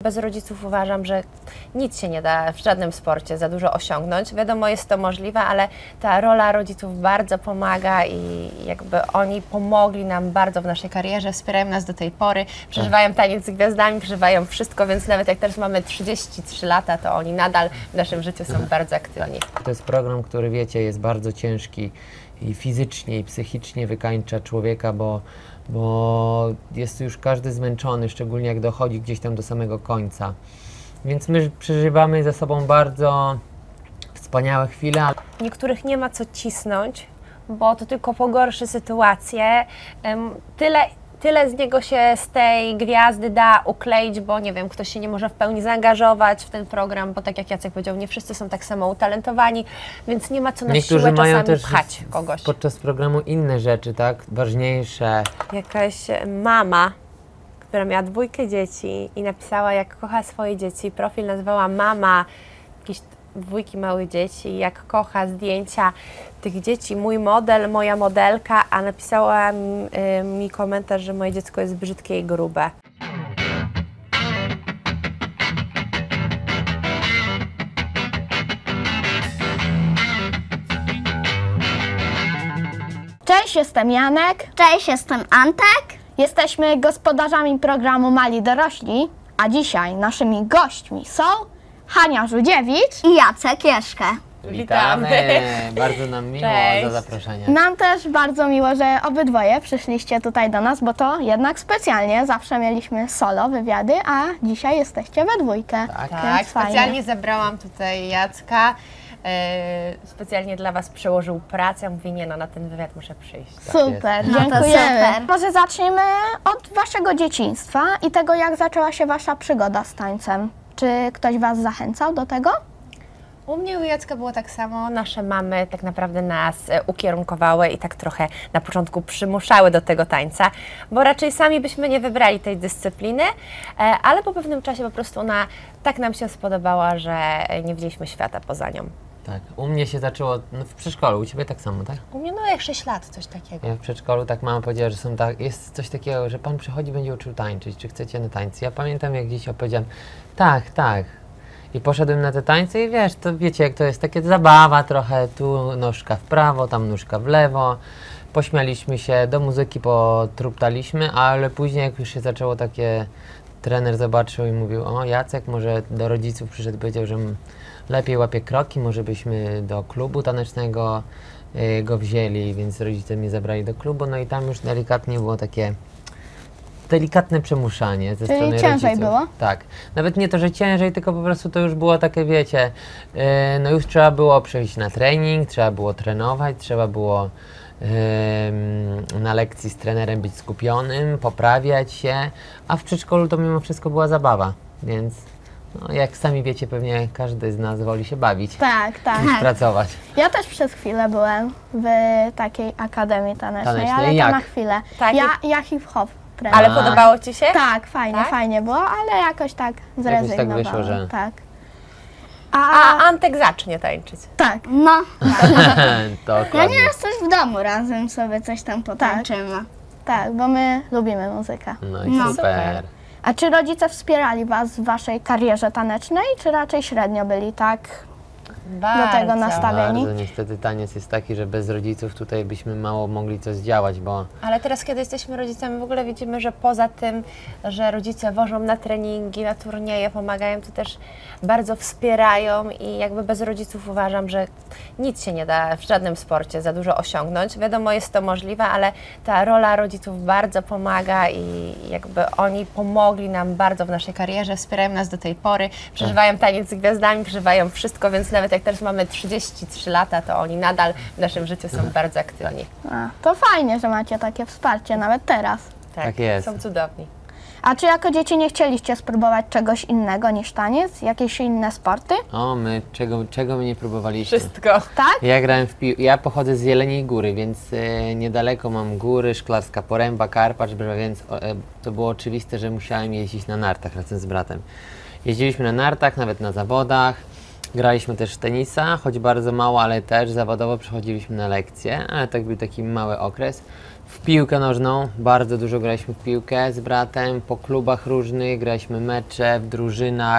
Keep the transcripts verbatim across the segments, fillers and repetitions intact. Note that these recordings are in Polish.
bez rodziców uważam, że nic się nie da w żadnym sporcie za dużo osiągnąć. Wiadomo, jest to możliwe, ale ta rola rodziców bardzo pomaga i jakby oni pomogli nam bardzo w naszej karierze, wspierają nas do tej pory, przeżywają Taniec z Gwiazdami, przeżywają wszystko, więc nawet jak teraz mamy trzydzieści trzy lata, to oni nadal w naszym życiu są bardzo aktywni. To jest program, który wiecie, jest bardzo ciężki i fizycznie, i psychicznie wykańcza człowieka, bo, bo jest już każdy zmęczony, szczególnie jak dochodzi gdzieś tam do samego końca. Więc my przeżywamy ze sobą bardzo wspaniałe chwile. Niektórych nie ma co cisnąć, bo to tylko pogorszy sytuację. Tyle Tyle z niego się, z tej gwiazdy da ukleić, bo nie wiem, ktoś się nie może w pełni zaangażować w ten program, bo tak jak Jacek powiedział, nie wszyscy są tak samo utalentowani, więc nie ma co na Niektórzy siłę mają czasami też pchać kogoś. Podczas programu inne rzeczy, tak? Ważniejsze. Jakaś mama, która miała dwójkę dzieci i napisała, jak kocha swoje dzieci, profil nazwała mama jakiejś dwójki małych dzieci, jak kocha zdjęcia tych dzieci, mój model, moja modelka, a napisała mi, y, mi komentarz, że moje dziecko jest brzydkie i grube. Cześć, jestem Janek. Cześć, jestem Antek. Jesteśmy gospodarzami programu Mali Dorośli, a dzisiaj naszymi gośćmi są Hania Żudziewicz i Jacek Jeszkę. Witamy! Bardzo nam miło Cześć. za zaproszenie. Nam też bardzo miło, że obydwoje przyszliście tutaj do nas, bo to jednak specjalnie. Zawsze mieliśmy solo wywiady, a dzisiaj jesteście we dwójkę. Tak, Tak, fajnie. specjalnie zabrałam tutaj Jacka, yy, specjalnie dla Was przełożył pracę, mówi, nie no, na ten wywiad muszę przyjść. Super, No to dziękujemy. super. Może zaczniemy od waszego dzieciństwa i tego, jak zaczęła się wasza przygoda z tańcem. Czy ktoś was zachęcał do tego? U mnie i u Jacka było tak samo. Nasze mamy tak naprawdę nas e, ukierunkowały i tak trochę na początku przymuszały do tego tańca, bo raczej sami byśmy nie wybrali tej dyscypliny, e, ale po pewnym czasie po prostu ona tak nam się spodobała, że nie widzieliśmy świata poza nią. Tak, u mnie się zaczęło no, w przedszkolu, u Ciebie tak samo, tak? U mnie no jak sześć lat, coś takiego. Ja w przedszkolu tak mama powiedziała, że są tak, jest coś takiego, że Pan przychodzi, będzie uczył tańczyć, czy chcecie na tańce. Ja pamiętam, jak gdzieś opowiedziałam, tak, tak. I poszedłem na te tańce i wiesz, to wiecie jak to jest, takie zabawa trochę, tu nóżka w prawo, tam nóżka w lewo. Pośmialiśmy się, do muzyki potruptaliśmy, ale później jak już się zaczęło takie, trener zobaczył i mówił, o Jacek, może do rodziców przyszedł, powiedział, że lepiej łapie kroki, może byśmy do klubu tanecznego y, go wzięli, więc rodzice mnie zabrali do klubu, no i tam już delikatnie było takie delikatne przymuszanie ze Czyli strony ciężej rodziców. było? Tak. Nawet nie to, że ciężej, tylko po prostu to już było takie, wiecie, yy, no już trzeba było przejść na trening, trzeba było trenować, trzeba było yy, na lekcji z trenerem być skupionym, poprawiać się, a w przedszkolu to mimo wszystko była zabawa, więc no, jak sami wiecie, pewnie każdy z nas woli się bawić Tak, tak. niż pracować. Ja też przez chwilę byłem w takiej akademii tanecznej, Tanecznej, ale jak? to na chwilę. Tak, ja, i- ja hip-hop. Ale A. podobało Ci się? Tak, fajnie, Tak? fajnie było, ale jakoś tak zrezygnowałam. wyszło, że- Tak. A A, Antek zacznie tańczyć. tak, No, Dokładnie. ja nieraz coś w domu razem sobie coś tam potańczymy. tak, bo my lubimy muzykę. No i No. super. Super. A czy rodzice wspierali was w waszej karierze tanecznej, czy raczej średnio byli tak? Bardzo. tego nastawieni. Bardzo niestety taniec jest taki, że bez rodziców tutaj byśmy mało mogli coś zdziałać, bo Ale teraz, kiedy jesteśmy rodzicami, w ogóle widzimy, że poza tym, że rodzice wożą na treningi, na turnieje, pomagają, to też bardzo wspierają i jakby bez rodziców uważam, że nic się nie da w żadnym sporcie za dużo osiągnąć. Wiadomo, jest to możliwe, ale ta rola rodziców bardzo pomaga i jakby oni pomogli nam bardzo w naszej karierze, wspierają nas do tej pory, przeżywają Taniec z Gwiazdami, przeżywają wszystko, więc nawet jak teraz mamy trzydzieści trzy lata, to oni nadal w naszym życiu są bardzo aktywni. A, to fajnie, że macie takie wsparcie nawet teraz. Tak jest. Są cudowni. A czy jako dzieci nie chcieliście spróbować czegoś innego niż taniec? Jakieś inne sporty? o, my czego, czego my nie próbowaliśmy. Wszystko. Tak? Ja grałem w pił... Ja pochodzę z Jeleniej Góry, więc e, niedaleko mam góry, Szklarska Poręba, Karpacz, więc o, e, to było oczywiste, że musiałem jeździć na nartach razem z bratem. Jeździliśmy na nartach, nawet na zawodach. Graliśmy też w tenisa, choć bardzo mało, ale też zawodowo przychodziliśmy na lekcje, ale tak był taki mały okres. W piłkę nożną bardzo dużo graliśmy w piłkę z bratem, po klubach różnych, graliśmy mecze w drużynach.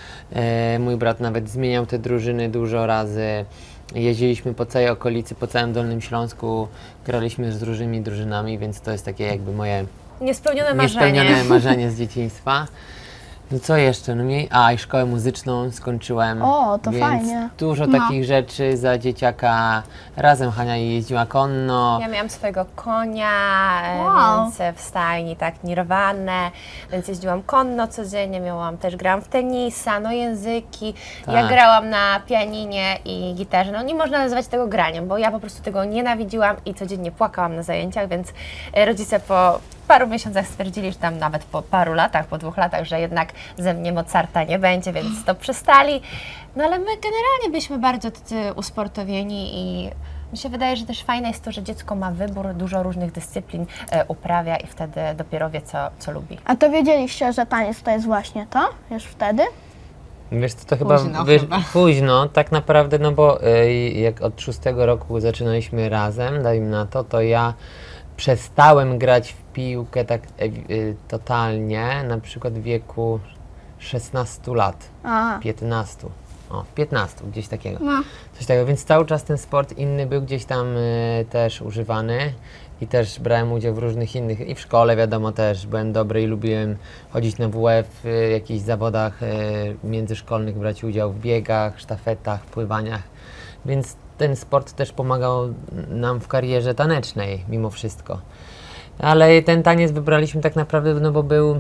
E, mój brat nawet zmieniał te drużyny dużo razy. Jeździliśmy po całej okolicy, po całym Dolnym Śląsku, graliśmy z różnymi drużynami, więc to jest takie jakby moje Niespełnione marzenie. niespełnione marzenie z dzieciństwa. No co jeszcze? No mniej... A, i szkołę muzyczną skończyłem. O, to więc fajnie. dużo No. takich rzeczy za dzieciaka. Razem Hania jeździła konno. Ja miałam swojego konia, e, Wow. więc e, w stajni tak nirwane, więc jeździłam konno codziennie, miałam też, grałam w tenisa, no języki. Ja Tak. grałam na pianinie i gitarze. No nie można nazywać tego graniem, bo ja po prostu tego nienawidziłam i codziennie płakałam na zajęciach, więc e, rodzice po paru miesiącach stwierdzili, że tam nawet po paru latach, po dwóch latach, że jednak ze mnie Mozarta nie będzie, więc to przestali. No ale my generalnie byliśmy bardzo tacy usportowieni i mi się wydaje, że też fajne jest to, że dziecko ma wybór, dużo różnych dyscyplin e, uprawia i wtedy dopiero wie, co, co lubi. A to wiedzieliście, że taniec to jest właśnie to? Już wtedy? Wiesz co, to chyba, Późno wiesz, chyba. późno, tak naprawdę, no bo y, jak od szóstego roku zaczynaliśmy razem, dajmy na to, to ja przestałem grać w piłkę tak y, y, totalnie, na przykład w wieku szesnastu lat, A, piętnastu, o, piętnastu, gdzieś takiego. No. Coś takiego, więc cały czas ten sport inny był gdzieś tam y, też używany i też brałem udział w różnych innych, i w szkole wiadomo też, byłem dobry i lubiłem chodzić na W F, w y, jakichś zawodach y, międzyszkolnych, brać udział w biegach, sztafetach, pływaniach, więc ten sport też pomagał nam w karierze tanecznej mimo wszystko. Ale ten taniec wybraliśmy tak naprawdę, no bo był,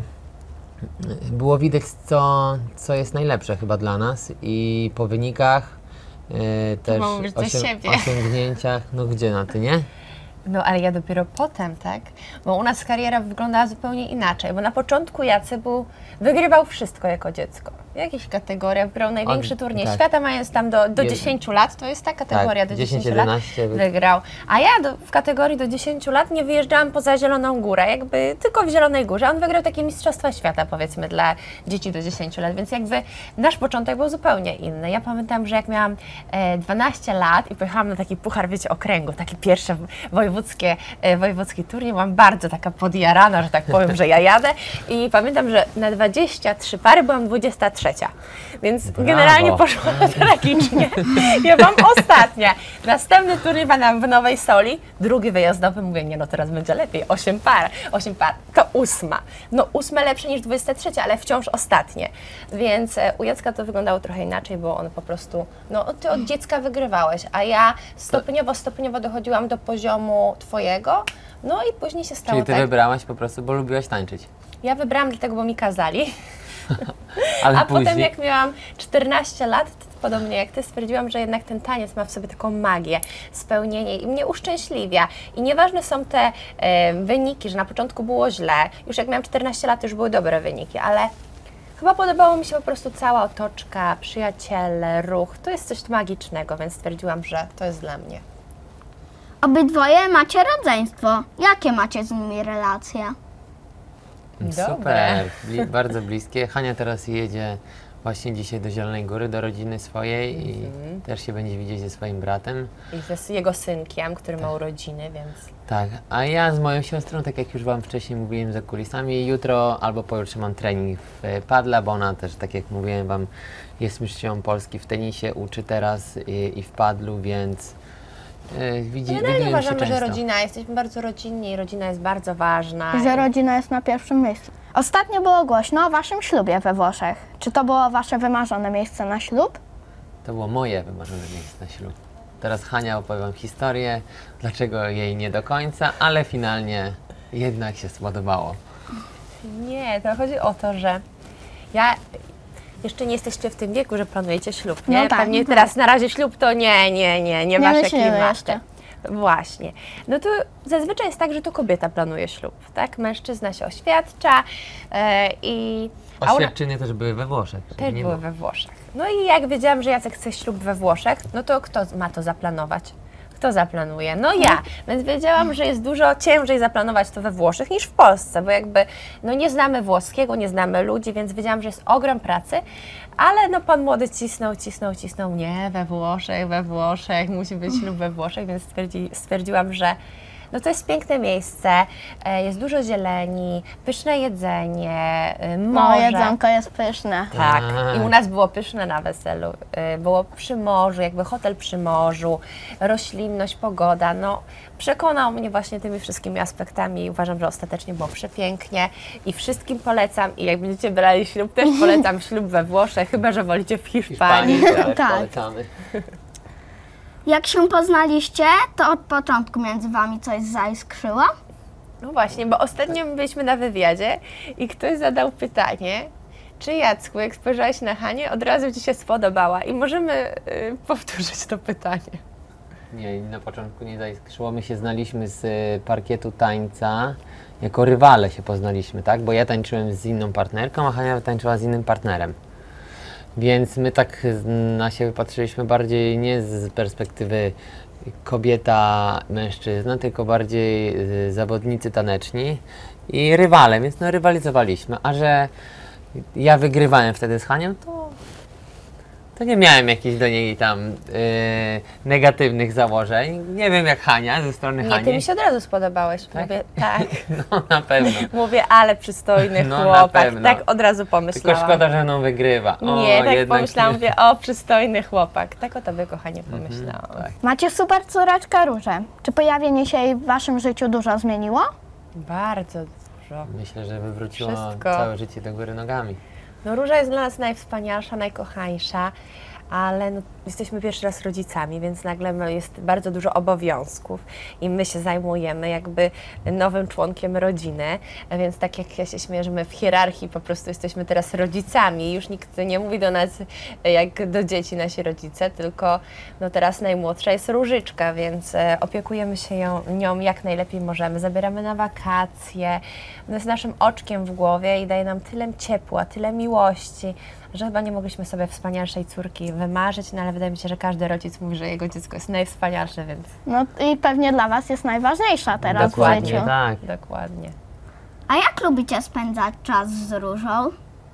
było widać co, co jest najlepsze chyba dla nas i po wynikach, y, też mówisz do siebie. osiągnięciach, no gdzie na ty, nie? No ale ja dopiero potem, tak? Bo u nas kariera wyglądała zupełnie inaczej, bo na początku Jacek był, wygrywał wszystko jako dziecko. W jakichś kategoriach, wygrał największy On- turniej tak. świata, mając tam do, do Jed- dziesięciu lat, to jest ta kategoria Tak, do dziesięć dziesięciu lat, jedenaście wy- wygrał. A ja do, w kategorii do dziesięciu lat nie wyjeżdżałam poza Zieloną Górę, jakby tylko w Zielonej Górze. On wygrał takie Mistrzostwa Świata, powiedzmy, dla dzieci do dziesięciu lat, więc jakby nasz początek był zupełnie inny. Ja pamiętam, że jak miałam e, dwanaście lat i pojechałam na taki puchar, wiecie, okręgów, takie pierwsze wojewódzkie, e, wojewódzki turniej, byłam bardzo taka podjarana, że tak powiem, że ja jadę i pamiętam, że na dwadzieścia trzy pary byłam dwudziesta trzecia, więc Brawo. generalnie poszło tragicznie. Ja byłam ostatnia. Następny turniej będę w Nowej Soli, drugi wyjazdowy, mówię, nie no teraz będzie lepiej, osiem par, osiem par, to ósma. No ósme lepsze niż dwudziesta trzecia, ale wciąż ostatnie. Więc e, u Jacka to wyglądało trochę inaczej, bo on po prostu, no ty od dziecka wygrywałeś, a ja stopniowo, stopniowo dochodziłam do poziomu twojego, no i później się stało Czyli ty tak. wybrałaś po prostu, bo lubiłaś tańczyć. Ja wybrałam dlatego, bo mi kazali. Ale A później... potem jak miałam czternaście lat, to podobnie jak ty, stwierdziłam, że jednak ten taniec ma w sobie taką magię, spełnienie i mnie uszczęśliwia. I nieważne są te e, wyniki, że na początku było źle, już jak miałam czternaście lat, już były dobre wyniki, ale chyba podobało mi się po prostu cała otoczka, przyjaciele, ruch. To jest coś magicznego, więc stwierdziłam, że to jest dla mnie. Obydwoje macie rodzeństwo. Jakie macie z nimi relacje? Dobre. Super, Bli bardzo bliskie. Hania teraz jedzie właśnie dzisiaj do Zielonej Góry, do rodziny swojej i Mhm. też się będzie widzieć ze swoim bratem. I z jego synkiem, który ma urodziny, więc... Tak, a ja z moją siostrą, tak jak już Wam wcześniej mówiłem za kulisami, jutro albo pojutrze mam trening w e, padla, bo ona też, tak jak mówiłem Wam, jest mistrzem Polski w tenisie, uczy teraz i, i w padlu, więc e, widzi, Generalnie widzimy się uważamy, że często. rodzina, jesteśmy bardzo rodzinni i rodzina jest bardzo ważna. I że rodzina jest na pierwszym miejscu. Ostatnio było głośno o waszym ślubie we Włoszech. Czy to było wasze wymarzone miejsce na ślub? To było moje wymarzone miejsce na ślub. Teraz Hania opowie Wam historię, dlaczego jej nie do końca, ale finalnie jednak się spodobało. Nie, to chodzi o to, że ja jeszcze nie jesteście w tym wieku, że planujecie ślub, nie? No tak, Pewnie tak. teraz na razie ślub to nie, nie, nie, nie wasze myślimy klimaty. jeszcze. Właśnie. No to zazwyczaj jest tak, że to kobieta planuje ślub, tak? Mężczyzna się oświadcza e, i... a u na- Oświadczyny też były we Włoszech. żeby Też nie były było. we Włoszech. No i jak wiedziałam, że Jacek chce ślub we Włoszech, no to kto ma to zaplanować? Kto zaplanuje? No ja, więc wiedziałam, że jest dużo ciężej zaplanować to we Włoszech niż w Polsce, bo jakby no nie znamy włoskiego, nie znamy ludzi, więc wiedziałam, że jest ogrom pracy, ale no pan młody cisnął, cisnął, cisnął, nie, we Włoszech, we Włoszech, musi być ślub we Włoszech, więc stwierdzi, stwierdziłam, że no to jest piękne miejsce, e, jest dużo zieleni, pyszne jedzenie, e, No, morze. jedzonko jest pyszne. Tak, Tak. i u nas było pyszne na weselu. Y, Było przy morzu, jakby hotel przy morzu, roślinność, pogoda. No, przekonał mnie właśnie tymi wszystkimi aspektami i uważam, że ostatecznie było przepięknie i wszystkim polecam. I jak będziecie brali ślub, też polecam ślub we Włoszech, chyba że wolicie w Hiszpanii. Hiszpanii też Tak. polecamy. Jak się poznaliście, to od początku między wami coś zaiskrzyło? No właśnie, bo ostatnio byliśmy na wywiadzie i ktoś zadał pytanie, czy Jacku, jak spojrzałeś na Hanię, od razu Ci się spodobała i możemy y, powtórzyć to pytanie. Nie, na początku nie zaiskrzyło. My się znaliśmy z y, parkietu tańca. Jako rywale się poznaliśmy, tak? Bo ja tańczyłem z inną partnerką, a Hania tańczyła z innym partnerem. Więc my tak na siebie patrzyliśmy bardziej nie z perspektywy kobieta, mężczyzna, tylko bardziej y, zawodnicy taneczni i rywale, więc no rywalizowaliśmy. A że ja wygrywałem wtedy z Hanią, to To nie miałem jakichś do niej tam yy, negatywnych założeń. Nie wiem jak Hania, ze strony Nie, Hani. Ty mi się od razu spodobałeś. Tak? Mówię, tak. No na pewno. Mówię, ale przystojny No, na chłopak. pewno. Tak od razu Tylko pomyślałam. szkoda, że mną wygrywa. O, Nie, tak jednak pomyślałam, nie. mówię, o, przystojny chłopak. Tak o tobie, kochanie, pomyślałam. tak. Macie super córeczkę Różę. Czy pojawienie się jej w waszym życiu dużo zmieniło? Bardzo dużo. Myślę, że wywróciło Wszystko. całe życie do góry nogami. No Róża jest dla nas najwspanialsza, najkochańsza, ale no, jesteśmy pierwszy raz rodzicami, więc nagle ma- jest bardzo dużo obowiązków i my się zajmujemy jakby nowym członkiem rodziny, więc tak jak ja się śmieję, że my w hierarchii po prostu jesteśmy teraz rodzicami, już nikt nie mówi do nas jak do dzieci nasi rodzice, tylko no teraz najmłodsza jest Różyczka, więc e, opiekujemy się ją, nią jak najlepiej możemy, zabieramy na wakacje, no jest naszym oczkiem w głowie i daje nam tyle ciepła, tyle miłości, że chyba nie mogliśmy sobie wspanialszej córki wymarzyć, no ale wydaje mi się, że każdy rodzic mówi, że jego dziecko jest najwspanialsze, więc No i pewnie dla was jest najważniejsza teraz w Dokładnie, życiu. tak. dokładnie. A jak lubicie spędzać czas z Różą?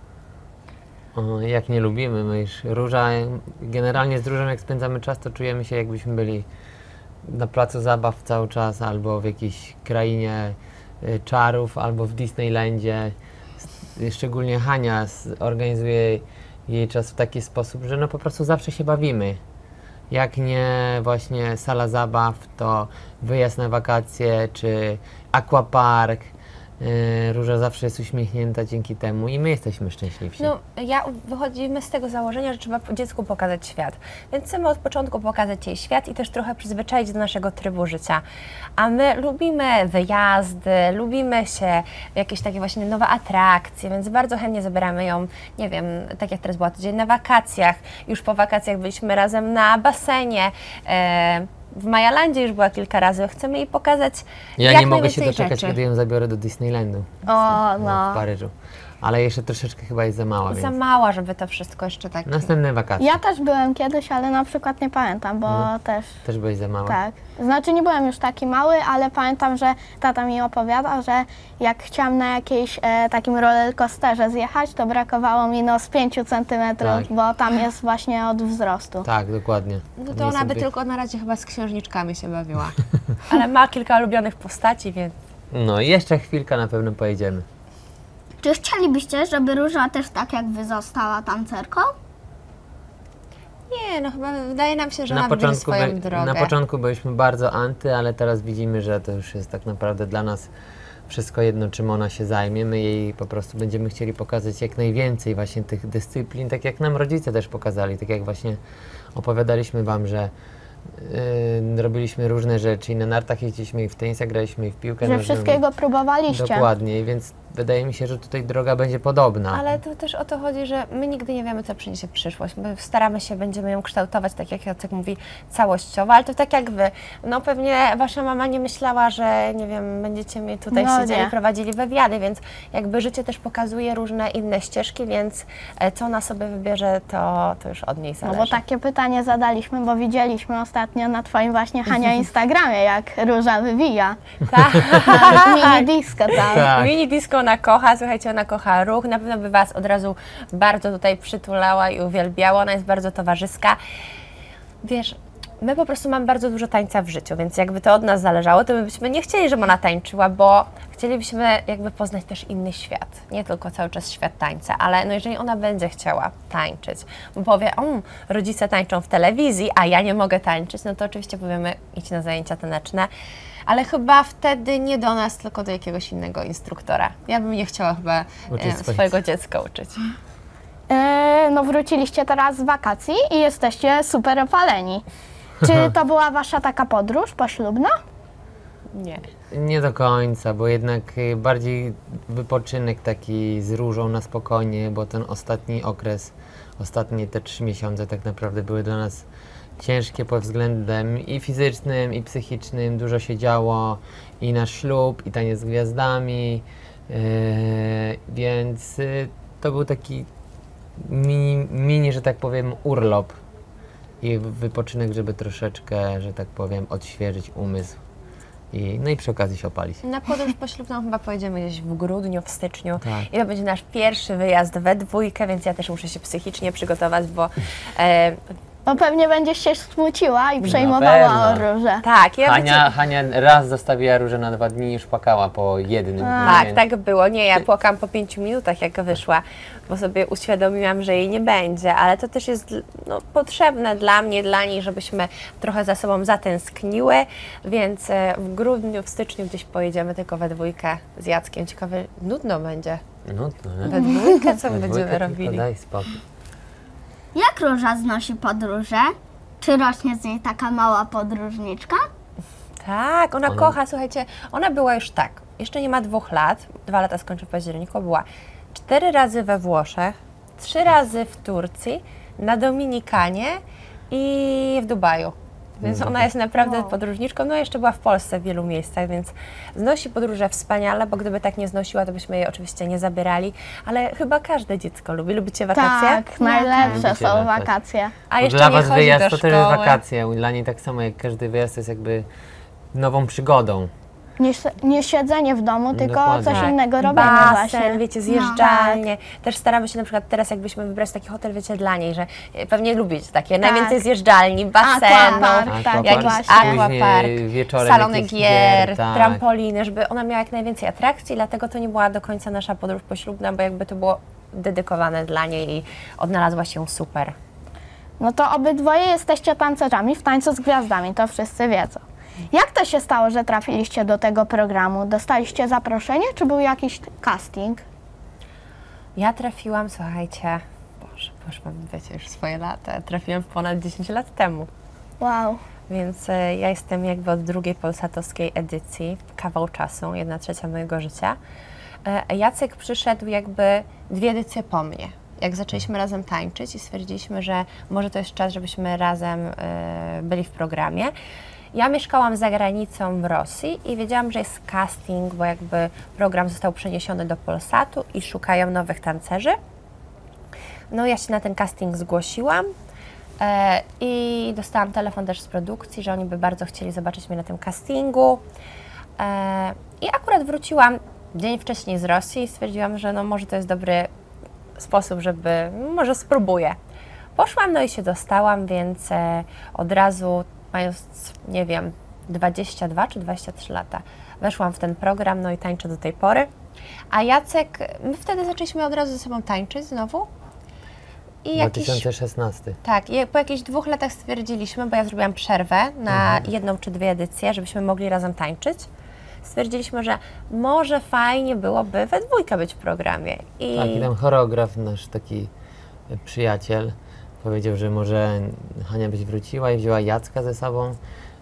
O, jak nie lubimy, my już Róża, generalnie z Różą jak spędzamy czas, to czujemy się jakbyśmy byli na placu zabaw cały czas, albo w jakiejś krainie y, czarów, albo w Disneylandzie. S- Szczególnie Hania s- organizuje jej czas w taki sposób, że no po prostu zawsze się bawimy. Jak nie właśnie sala zabaw, to wyjazd na wakacje, czy aquapark. Y, Róża zawsze jest uśmiechnięta dzięki temu i my jesteśmy szczęśliwsi. No, ja wychodzimy z tego założenia, że trzeba dziecku pokazać świat. Więc chcemy od początku pokazać jej świat i też trochę przyzwyczaić do naszego trybu życia. A my lubimy wyjazdy, lubimy się, jakieś takie właśnie nowe atrakcje, więc bardzo chętnie zabieramy ją, nie wiem, tak jak teraz była tydzień na wakacjach. Już po wakacjach byliśmy razem na basenie. E, w Majalandzie już była kilka razy. Chcemy jej pokazać Ja jak nie mogę się najwięcej doczekać, rzeczy. kiedy ją zabiorę do Disneylandu O, w no. Paryżu. Ale jeszcze troszeczkę chyba jest za mała, Za więc mała, żeby to wszystko jeszcze tak... następne wakacje. Ja też byłem kiedyś, ale na przykład nie pamiętam, bo No. też Też byłeś za mała. tak. Znaczy nie byłem już taki mały, ale pamiętam, że tata mi opowiadał, że jak chciałam na jakiejś e, takim rollercoasterze zjechać, to brakowało mi no z pięciu centymetrów, Tak. bo tam jest właśnie od wzrostu. Tak, dokładnie. No Nie to ona by sobie- tylko na razie chyba z księżniczkami się bawiła. Ale ma kilka ulubionych postaci, więc... No i jeszcze chwilkę na pewno pojedziemy. Czy chcielibyście, żeby Róża też tak jak wy została tancerką? Nie, no chyba wydaje nam się, że Na ona wybierze początku, swoją by, drogę. na początku byliśmy bardzo anty, ale teraz widzimy, że to już jest tak naprawdę dla nas wszystko jedno, czym ona się zajmie. My jej po prostu będziemy chcieli pokazać jak najwięcej właśnie tych dyscyplin, tak jak nam rodzice też pokazali, tak jak właśnie opowiadaliśmy wam, że yy, robiliśmy różne rzeczy i na nartach jeździliśmy i w tenisa graliśmy i w piłkę Że nożną. wszystkiego próbowaliście. Dokładnie, więc wydaje mi się, że tutaj droga będzie podobna. Ale to też o to chodzi, że my nigdy nie wiemy, co przyniesie przyszłość. My staramy się, będziemy ją kształtować, tak jak Jacek mówi, całościowo, ale to tak jak wy. No pewnie wasza mama nie myślała, że nie wiem, będziecie mi tutaj No siedzieli, nie. prowadzili wywiady, więc jakby życie też pokazuje różne inne ścieżki, więc e, co ona sobie wybierze, to, to już od niej No zależy. bo takie pytanie zadaliśmy, bo widzieliśmy ostatnio na twoim właśnie, Hania, Instagramie, jak Róża wywija. Tak. Mini disco tam. Tak. Mini disco ona kocha, słuchajcie, ona kocha ruch, na pewno by was od razu bardzo tutaj przytulała i uwielbiała, ona jest bardzo towarzyska. Wiesz, my po prostu mamy bardzo dużo tańca w życiu, więc jakby to od nas zależało, to my byśmy nie chcieli, żeby ona tańczyła, bo chcielibyśmy jakby poznać też inny świat, nie tylko cały czas świat tańca, ale no jeżeli ona będzie chciała tańczyć, bo powie, o, rodzice tańczą w telewizji, a ja nie mogę tańczyć, no to oczywiście powiemy, idź na zajęcia taneczne, ale chyba wtedy nie do nas, tylko do jakiegoś innego instruktora. Ja bym nie chciała chyba Uczyć e, swoich. swojego dziecka uczyć. E, no wróciliście teraz z wakacji i jesteście super opaleni. Czy to była wasza taka podróż poślubna? Nie. Nie do końca, bo jednak y, bardziej wypoczynek taki z Różą na spokojnie, bo ten ostatni okres, ostatnie te trzy miesiące tak naprawdę były dla nas ciężkie pod względem i fizycznym, i psychicznym. Dużo się działo, i nasz ślub, i taniec z gwiazdami, yy, więc y, to był taki mini, mini, że tak powiem, urlop i wypoczynek, żeby troszeczkę, że tak powiem, odświeżyć umysł. I, no i przy okazji się opalić. Na podróż poślubną chyba pojedziemy gdzieś w grudniu, w styczniu Tak. i to będzie nasz pierwszy wyjazd we dwójkę, więc ja też muszę się psychicznie przygotować, bo e, No pewnie będziesz się smuciła i przejmowała o pewno. Różę. tak, ja Hania, Hania raz zostawiła Różę na dwa dni i już płakała po jednym. A. Tak, więc- tak było. Nie, ja płakałam po pięciu minutach, jak wyszła, bo sobie uświadomiłam, że jej nie będzie, ale to też jest no, potrzebne dla mnie, dla niej, żebyśmy trochę za sobą zatęskniły, więc e, w grudniu, w styczniu gdzieś pojedziemy tylko we dwójkę z Jackiem. Ciekawe, nudno będzie. No to nie? We dwójkę co my We będziemy dwójkę robili? tylko daj spokój. Jak Róża znosi podróże? Czy rośnie z niej taka mała podróżniczka? Tak, ona Ona- kocha, słuchajcie, ona była już tak, jeszcze nie ma dwóch lat, dwa lata skończy w październiku, była cztery razy we Włoszech, trzy razy w Turcji, na Dominikanie i w Dubaju. Więc ona jest naprawdę Wow. podróżniczką, no jeszcze była w Polsce w wielu miejscach, więc znosi podróże wspaniale, bo gdyby tak nie znosiła, to byśmy jej oczywiście nie zabierali, ale chyba każde dziecko lubi. Lubicie wakacje? Tak, najlepsze Lubicie są latać. wakacje. A jeszcze Dla nie was chodzi wyjazd do to szkoły. też jest wakacje. Dla niej tak samo jak każdy wyjazd to jest jakby nową przygodą. Nie, nie siedzenie w domu, tylko Dokładnie. coś Tak. innego robienie Basen, właśnie. wiecie, zjeżdżalnie. Też staramy się na przykład teraz, jakbyśmy wybrać taki hotel, wiecie, dla niej, że e, pewnie lubicie takie, najwięcej zjeżdżalni, basenów, Aquapark, tak, jakiś właśnie. aquapark, Później wieczorem salony jakieś gier, gier, tak. trampoliny, żeby ona miała jak najwięcej atrakcji, dlatego to nie była do końca nasza podróż poślubna, bo jakby to było dedykowane dla niej i odnalazła się super. No to obydwoje jesteście tancerzami w Tańcu z Gwiazdami, to wszyscy wiedzą. Jak to się stało, że trafiliście do tego programu? Dostaliście zaproszenie, czy był jakiś casting? Ja trafiłam, słuchajcie, Boże, poszłam, wiecie, już swoje lata, trafiłam ponad dziesięć lat temu. Wow. Więc e, ja jestem jakby od drugiej polsatowskiej edycji, kawał czasu, jedna trzecia mojego życia. E, Jacek przyszedł jakby dwie edycje po mnie. Jak zaczęliśmy razem tańczyć i stwierdziliśmy, że może to jest czas, żebyśmy razem e, byli w programie. Ja mieszkałam za granicą w Rosji i wiedziałam, że jest casting, bo jakby program został przeniesiony do Polsatu i szukają nowych tancerzy. No ja się na ten casting zgłosiłam. E, I dostałam telefon też z produkcji, że oni by bardzo chcieli zobaczyć mnie na tym castingu. E, I akurat wróciłam dzień wcześniej z Rosji i stwierdziłam, że no może to jest dobry sposób, żeby, może spróbuję. Poszłam, no i się dostałam, więc e, od razu, mając, nie wiem, dwadzieścia dwa czy dwadzieścia trzy lata, weszłam w ten program, no i tańczę do tej pory. A Jacek, my wtedy zaczęliśmy od razu ze sobą tańczyć znowu. I dwa jakiś... tysiące szesnasty. Tak, i po jakichś dwóch latach stwierdziliśmy, bo ja zrobiłam przerwę na jedną czy dwie edycje, żebyśmy mogli razem tańczyć. Stwierdziliśmy, że może fajnie byłoby we dwójkę być w programie. I Tak, i tam choreograf, nasz taki e, przyjaciel, powiedział, że może Hania byś wróciła i wzięła Jacka ze sobą.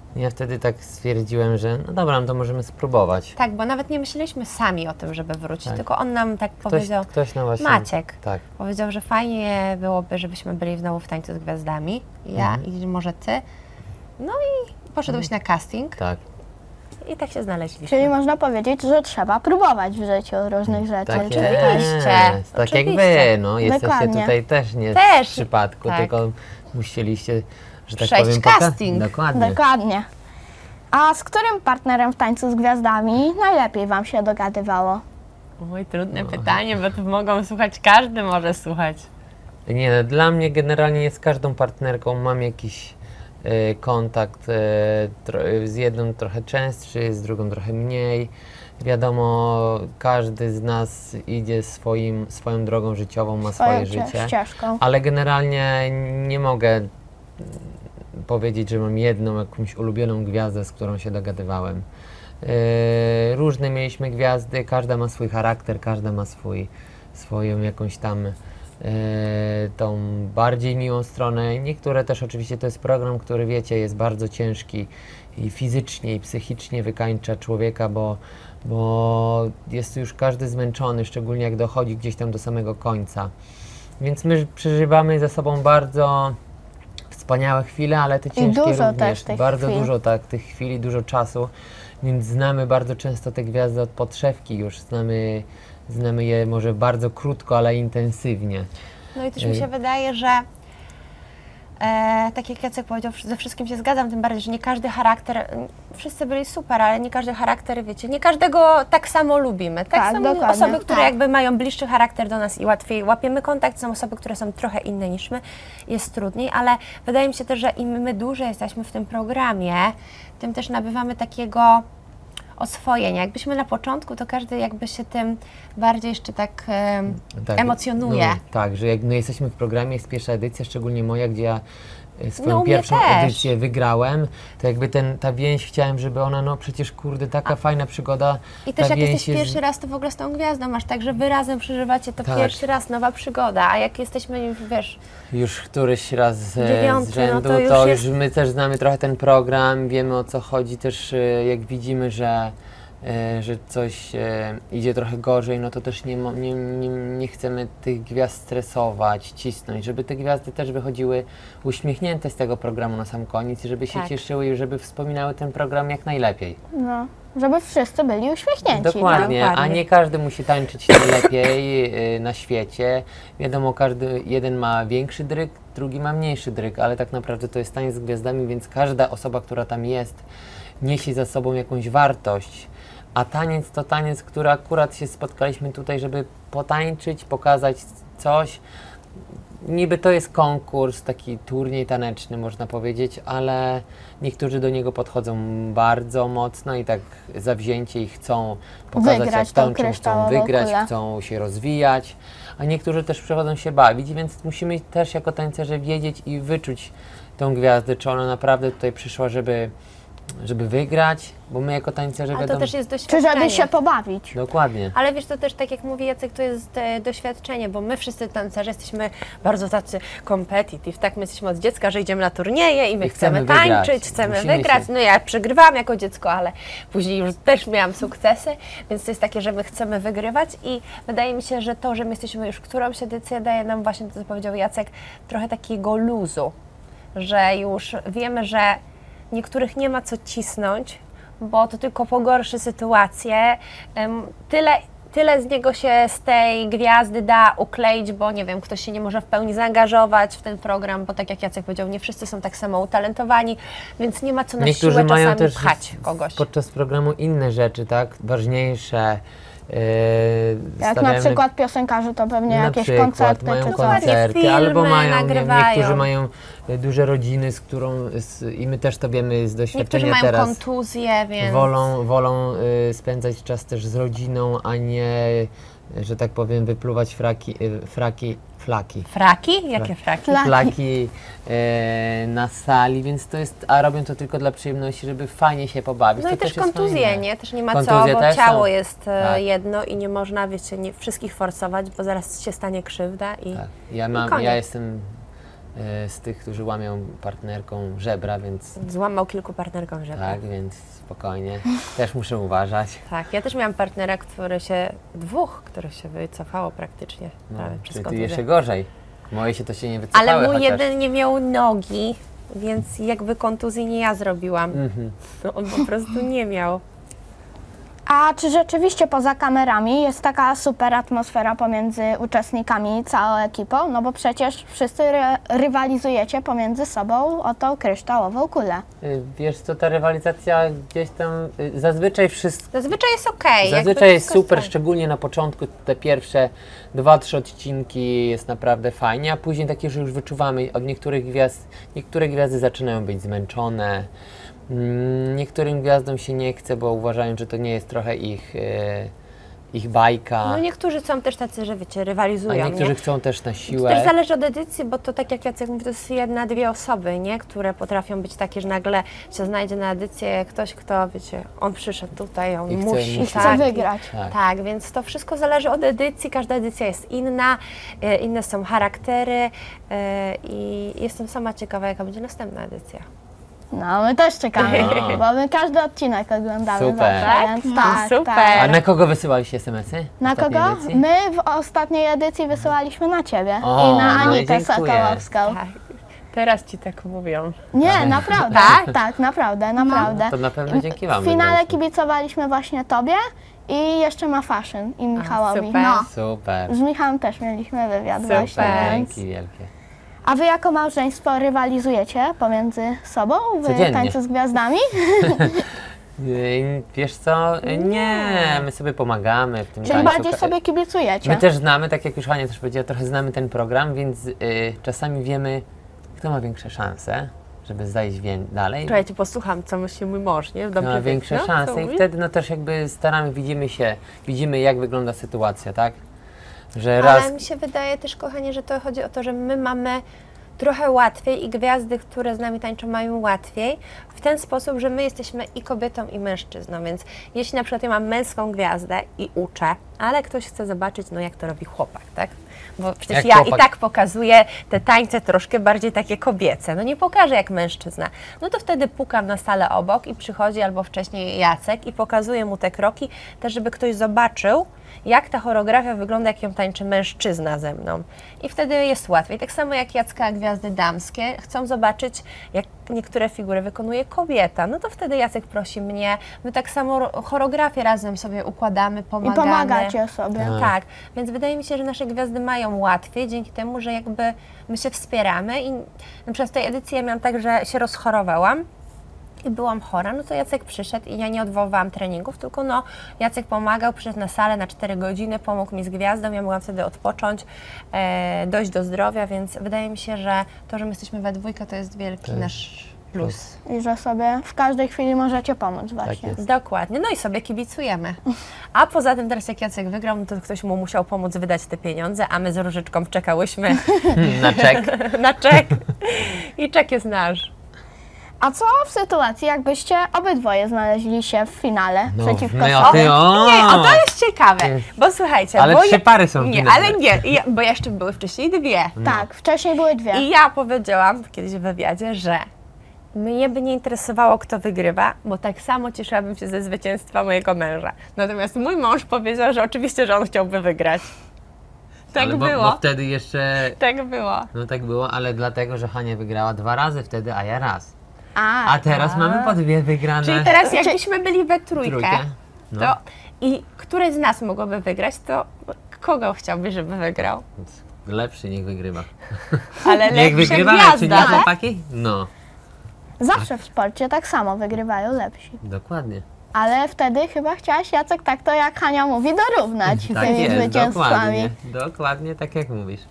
Ja wtedy tak stwierdziłem, że no dobra, no to możemy spróbować. Tak, bo nawet nie myśleliśmy sami o tym, żeby wrócić, Tak. tylko on nam tak Ktoś, powiedział, ktoś nam właśnie... Maciek, Tak. powiedział, że fajnie byłoby, żebyśmy byli znowu w Tańcu z Gwiazdami, ja Mhm. i może ty. No i poszedłeś na casting Tak. i tak się znaleźliśmy. Czyli można powiedzieć, że trzeba próbować w życiu różnych rzeczy. Tak Czy Oczywiście, jest. Tak jak oczywiście. wy, no jesteście Dokładnie. tutaj też nie Też, w przypadku, tak. tylko musieliście, że tak Przejść powiem, poka- casting. Dokładnie. Dokładnie. A z którym partnerem w Tańcu z Gwiazdami najlepiej Wam się dogadywało? Oj, trudne pytanie, bo tu mogą słuchać, każdy może słuchać. Nie, no, dla mnie generalnie z każdą partnerką mam jakiś e, kontakt, e, tro, z jedną trochę częstszy, z drugą trochę mniej. Wiadomo, każdy z nas idzie swoim, swoją drogą życiową, ma swoje Swoją życie, ścieżką. ale generalnie nie mogę mm, powiedzieć, że mam jedną jakąś ulubioną gwiazdę, z którą się dogadywałem. E, różne mieliśmy gwiazdy, każda ma swój charakter, każda ma swój, swoją jakąś tam e, tą bardziej miłą stronę. Niektóre też oczywiście to jest program, który wiecie jest bardzo ciężki i fizycznie i psychicznie wykańcza człowieka, bo, bo jest już każdy zmęczony, szczególnie jak dochodzi gdzieś tam do samego końca. Więc my przeżywamy ze sobą bardzo wspaniałe chwile, ale te ciężkie dużo również. też tych bardzo chwil. dużo tak, tych chwili, dużo czasu, więc znamy bardzo często te gwiazdy od podszewki już, znamy, znamy je może bardzo krótko, ale intensywnie. No i też mi się wydaje, że e, tak jak Jacek powiedział, ze wszystkim się zgadzam, tym bardziej, że nie każdy charakter, wszyscy byli super, ale nie każdy charakter, wiecie, nie każdego tak samo lubimy. Tak, Tak, są dokładnie. osoby, które Tak. jakby mają bliższy charakter do nas i łatwiej łapiemy kontakt, są osoby, które są trochę inne niż my, jest trudniej, ale wydaje mi się też, że im my dłużej jesteśmy w tym programie, tym też nabywamy takiego oswojenia. Jakbyśmy na początku, to każdy jakby się tym bardziej jeszcze tak, em, Tak, emocjonuje. No, tak, że jak no jesteśmy w programie, jest pierwsza edycja, szczególnie moja, gdzie ja e, swoją No, u mnie pierwszą też. edycję wygrałem, to jakby ten, ta więź chciałem, żeby ona, no przecież kurde, taka fajna przygoda. I też ta jak więź jesteś jest- pierwszy raz, to w ogóle z tą gwiazdą masz tak, że wy razem przeżywacie to Tak. pierwszy raz, nowa przygoda, a jak jesteśmy, wiesz, Już któryś raz z, Dziewiąty, z no rzędu, to już to jest- już my też znamy trochę ten program, wiemy o co chodzi też, e, jak widzimy, że, e, że coś e, idzie trochę gorzej, no to też nie, mo- nie, nie, nie chcemy tych gwiazd stresować, cisnąć, żeby te gwiazdy też wychodziły uśmiechnięte z tego programu na sam koniec i żeby się Tak. cieszyły i żeby wspominały ten program jak najlepiej. No, żeby wszyscy byli uśmiechnięci. Dokładnie, Dokładnie. a nie każdy musi tańczyć najlepiej y, na świecie. Wiadomo, każdy, jeden ma większy dryg, drugi ma mniejszy dryg, ale tak naprawdę to jest tańc z gwiazdami, więc każda osoba, która tam jest, niesie za sobą jakąś wartość. A taniec to taniec, który akurat się spotkaliśmy tutaj, żeby potańczyć, pokazać coś. Niby to jest konkurs, taki turniej taneczny można powiedzieć, ale niektórzy do niego podchodzą bardzo mocno i tak zawzięcie i chcą pokazać Wygrać jak tą tańczą, chcą kryształową wygrać, kulę. chcą się rozwijać, a niektórzy też przychodzą się bawić, więc musimy też jako tańcerze wiedzieć i wyczuć tą gwiazdę, czy ona naprawdę tutaj przyszła, żeby, żeby wygrać, bo my jako tańcerze ale to wiadomo... też jest Czy doświadczenie. żeby się pobawić. Dokładnie. Ale wiesz, to też tak jak mówi Jacek, to jest e, doświadczenie, bo my wszyscy tancerze jesteśmy bardzo tacy competitive, tak? My jesteśmy od dziecka, że idziemy na turnieje i my I chcemy chcemy, wygrać. tańczyć, chcemy Musimy wygrać. się- No ja przegrywałam jako dziecko, ale później już też miałam sukcesy, więc to jest takie, że my chcemy wygrywać i wydaje mi się, że to, że my jesteśmy już którąś edycję, daje nam właśnie to, co powiedział Jacek, trochę takiego luzu, że już wiemy, że niektórych nie ma co cisnąć, bo to tylko pogorszy sytuację. Em, Tyle, tyle z niego się z tej gwiazdy da ukleić, bo nie wiem, ktoś się nie może w pełni zaangażować w ten program, bo tak jak Jacek powiedział, nie wszyscy są tak samo utalentowani, więc nie ma co na Niektórzy siłę mają czasami też pchać kogoś. podczas programu inne rzeczy, tak? Ważniejsze. Yy, Jak na stawiamy- przykład piosenkarze, to pewnie na jakieś przykład koncerty mają czy coś. koncerty, Filmy albo mają, nie, nagrywają. niektórzy mają e, duże rodziny, z którą, z, i my też to wiemy z Niektórzy doświadczenia mają teraz, kontuzję, więc wolą, wolą y, spędzać czas też z rodziną, a nie, y, że tak powiem, wypluwać fraki, y, fraki, flaki. fraki? Jakie fraki? Flaki. Flaki e, na sali, więc to jest, a robią to tylko dla przyjemności, żeby fajnie się pobawić. No to i też jest kontuzje, fajne. nie? Też nie ma Kontuzje co, bo też ciało są. jest e, Tak. jedno i nie można, wiecie, nie wszystkich forsować, bo zaraz się stanie krzywda i Tak. Ja, mam, koniec. ja jestem y, z tych, którzy łamią partnerką żebra, więc Złamał kilku partnerkom żebra. tak, więc spokojnie. Też muszę uważać. Tak, ja też miałam partnera, który się, dwóch, które się wycofało praktycznie No, prawie przez ty, ty kontuzję. jeszcze gorzej. Moje się to się nie wycofały. Ale mój chociaż... jeden nie miał nogi, więc jakby kontuzji nie ja zrobiłam. Mhm. No, on po prostu nie miał. A czy rzeczywiście poza kamerami jest taka super atmosfera pomiędzy uczestnikami, całą ekipą? No bo przecież wszyscy ry rywalizujecie pomiędzy sobą o tą kryształową kulę. Y, Wiesz co, ta rywalizacja gdzieś tam, y, zazwyczaj wszystko, Zazwyczaj jest okej. jakby zazwyczaj jest wszystko super, fajnie. szczególnie na początku, te pierwsze dwa, trzy odcinki jest naprawdę fajnie, a później takie, że już wyczuwamy od niektórych gwiazd, niektóre gwiazdy zaczynają być zmęczone, mm, niektórym gwiazdom się nie chce, bo uważają, że to nie jest trochę ich, y, ich bajka, No niektórzy są też tacy, że wiecie, a rywalizują, niektórzy nie? chcą też na To siłę. też zależy od edycji, bo to tak jak Jacek mówi, to jest jedna, dwie osoby, nie? Które potrafią być takie, że nagle się znajdzie na edycję ktoś, kto, wiecie, on przyszedł tutaj, on I chce- musi, musi. Chce tak, wygrać. Tak. Tak, więc to wszystko zależy od edycji, każda edycja jest inna, e, inne są charaktery e, i jestem sama ciekawa, jaka będzie następna edycja. No, my też czekamy, No. bo my każdy odcinek oglądamy Super. zawsze, Tak? więc No, tak, super. A tak. na kogo wysyłaliście es em esy? w Na ostatniej kogo? edycji? My w ostatniej edycji wysyłaliśmy na Ciebie O, i na no i Anitę dziękuję. Sokołowską. Tak. Teraz ci tak mówią. Nie, naprawdę. Tak? Tak, naprawdę, naprawdę. To na pewno dzięki wam W finale wygraliśmy. kibicowaliśmy właśnie Tobie i jeszcze ma Fashion i Michałowi. super. No. Super. Z Michałem też mieliśmy wywiad Super. właśnie, więc... Dzięki wielkie. A Wy jako małżeństwo rywalizujecie pomiędzy sobą w Codziennie. Tańcu z Gwiazdami? Yy, Wiesz co? Yy, Nie, my sobie pomagamy w tym Czyli tańcu. bardziej sobie kibicujecie? My też znamy, tak jak już Hania też powiedziała, trochę znamy ten program, więc yy, czasami wiemy, kto ma większe szanse, żeby zajść wie- dalej. Czekaj, ci posłucham, co myśli mój mąż, nie? Kto ma większe no, co szanse i mówi? wtedy no też jakby staramy, widzimy się, widzimy jak wygląda sytuacja, tak? Że raz... Ale mi się wydaje też, kochanie, że to chodzi o to, że my mamy trochę łatwiej i gwiazdy, które z nami tańczą, mają łatwiej w ten sposób, że my jesteśmy i kobietą, i mężczyzną, więc jeśli na przykład ja mam męską gwiazdę i uczę, ale ktoś chce zobaczyć, no jak to robi chłopak, tak? Bo przecież Jak ja chłopak. i tak pokazuję te tańce troszkę bardziej takie kobiece, no nie pokażę jak mężczyzna. No to wtedy pukam na salę obok i przychodzi albo wcześniej Jacek i pokazuje mu te kroki, też żeby ktoś zobaczył, jak ta choreografia wygląda, jak ją tańczy mężczyzna ze mną. I wtedy jest łatwiej. Tak samo jak Jacka gwiazdy damskie chcą zobaczyć, jak niektóre figury wykonuje kobieta. No to wtedy Jacek prosi mnie, my tak samo ro- choreografię razem sobie układamy, I pomagamy. pomagacie sobie. Tak. Tak, więc wydaje mi się, że nasze gwiazdy mają łatwiej dzięki temu, że jakby my się wspieramy i na przykład w tej edycji ja miałam tak, że się rozchorowałam i byłam chora, no to Jacek przyszedł i ja nie odwoływałam treningów, tylko no Jacek pomagał, przyszedł na salę na cztery godziny, pomógł mi z gwiazdą, ja mogłam wtedy odpocząć, e, dojść do zdrowia, więc wydaje mi się, że to, że my jesteśmy we dwójkę, to jest wielki To jest nasz plus. I że sobie w każdej chwili możecie pomóc właśnie. jest. Dokładnie, no i sobie kibicujemy. A poza tym teraz jak Jacek wygrał, no to ktoś mu musiał pomóc wydać te pieniądze, a my z Różyczką czekałyśmy Na czek. na czek i czek jest nasz. A co w sytuacji, jakbyście obydwoje znaleźli się w finale No, przeciwko my o sobie? ty, o! Nie, o to jest ciekawe, Jest. bo słuchajcie, Ale bo trzy ja, pary są w nie, finale. ale nie, ja, bo jeszcze były wcześniej dwie. Tak, wcześniej były dwie. I ja powiedziałam kiedyś w wywiadzie, że mnie by nie interesowało, kto wygrywa, bo tak samo cieszyłabym się ze zwycięstwa mojego męża. Natomiast mój mąż powiedział, że oczywiście, że on chciałby wygrać. Tak Ale bo, było. bo wtedy jeszcze, Tak było. no tak było, ale dlatego, że Hania wygrała dwa razy wtedy, a ja raz. A, A teraz mamy po dwie wygrane. Czyli teraz jakbyśmy byli we trójkę, Trójkę. No. to i któreś z nas mogłoby wygrać, to kogo chciałbyś, żeby wygrał? Lepszy niech wygrywa. Ale Niech lepsza wygrywa lepszy, nie gwiazda. chłopaki? No, zawsze w sporcie tak samo wygrywają lepsi. dokładnie. Ale wtedy chyba chciałaś, Jacek, tak to jak Hania mówi, dorównać Tak tymi jest, zwycięstwami. dokładnie. Dokładnie tak jak mówisz.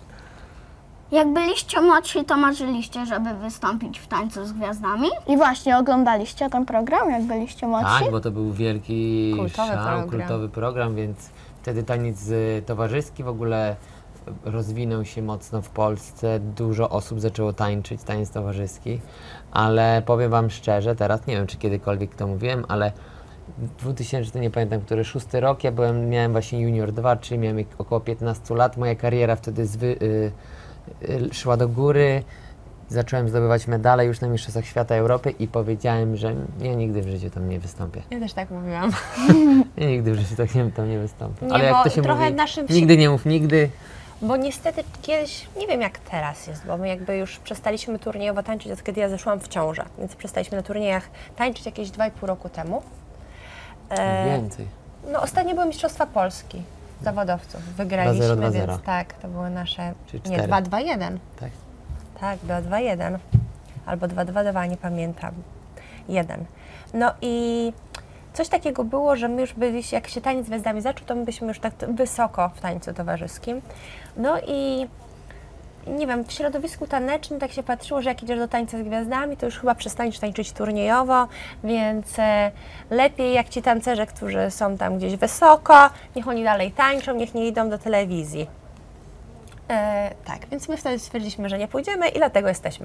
Jak byliście młodsi, to marzyliście, żeby wystąpić w Tańcu z Gwiazdami? I właśnie oglądaliście ten program, jak byliście młodsi? Tak, bo to był wielki Kultowy szał, program. kultowy program, więc wtedy taniec y, towarzyski w ogóle rozwinął się mocno w Polsce. Dużo osób zaczęło tańczyć taniec towarzyski, ale powiem Wam szczerze, teraz nie wiem, czy kiedykolwiek to mówiłem, ale dwutysięczny, nie pamiętam, który szósty rok, ja byłem, miałem właśnie junior dwa, czyli miałem około piętnaście lat, moja kariera wtedy zwy, y, y, szła do góry, zacząłem zdobywać medale już na Mistrzostwach Świata Europy i powiedziałem, że ja nigdy w życiu tam nie wystąpię. Ja też tak mówiłam. Ja nigdy w życiu tak nie, tam nie wystąpię. Nie, Ale jak bo to się trochę mówi, naszym wsi- nigdy nie mów nigdy. Bo niestety kiedyś, nie wiem jak teraz jest, bo my jakby już przestaliśmy turniejowo tańczyć od kiedy ja zeszłam w ciążę, więc przestaliśmy na turniejach tańczyć jakieś dwa i pół roku temu. E, Więcej. no ostatnio były Mistrzostwa Polski zawodowców, wygraliśmy, dwa zero, dwa zero. więc tak, to były nasze, Czyli nie, cztery. dwa dwa jeden. Tak. Tak, była dwa jeden. Albo dwa dwa dwa, nie pamiętam. Jeden. No i coś takiego było, że my już byliśmy, jak się taniec z gwiazdami zaczął, to my byliśmy już tak wysoko w tańcu towarzyskim. No i nie wiem, w środowisku tanecznym tak się patrzyło, że jak idziesz do tańca z gwiazdami, to już chyba przestaniesz tańczyć turniejowo, więc e, lepiej jak ci tancerze, którzy są tam gdzieś wysoko, niech oni dalej tańczą, niech nie idą do telewizji. E, tak, więc my wtedy stwierdziliśmy, że nie pójdziemy i dlatego jesteśmy.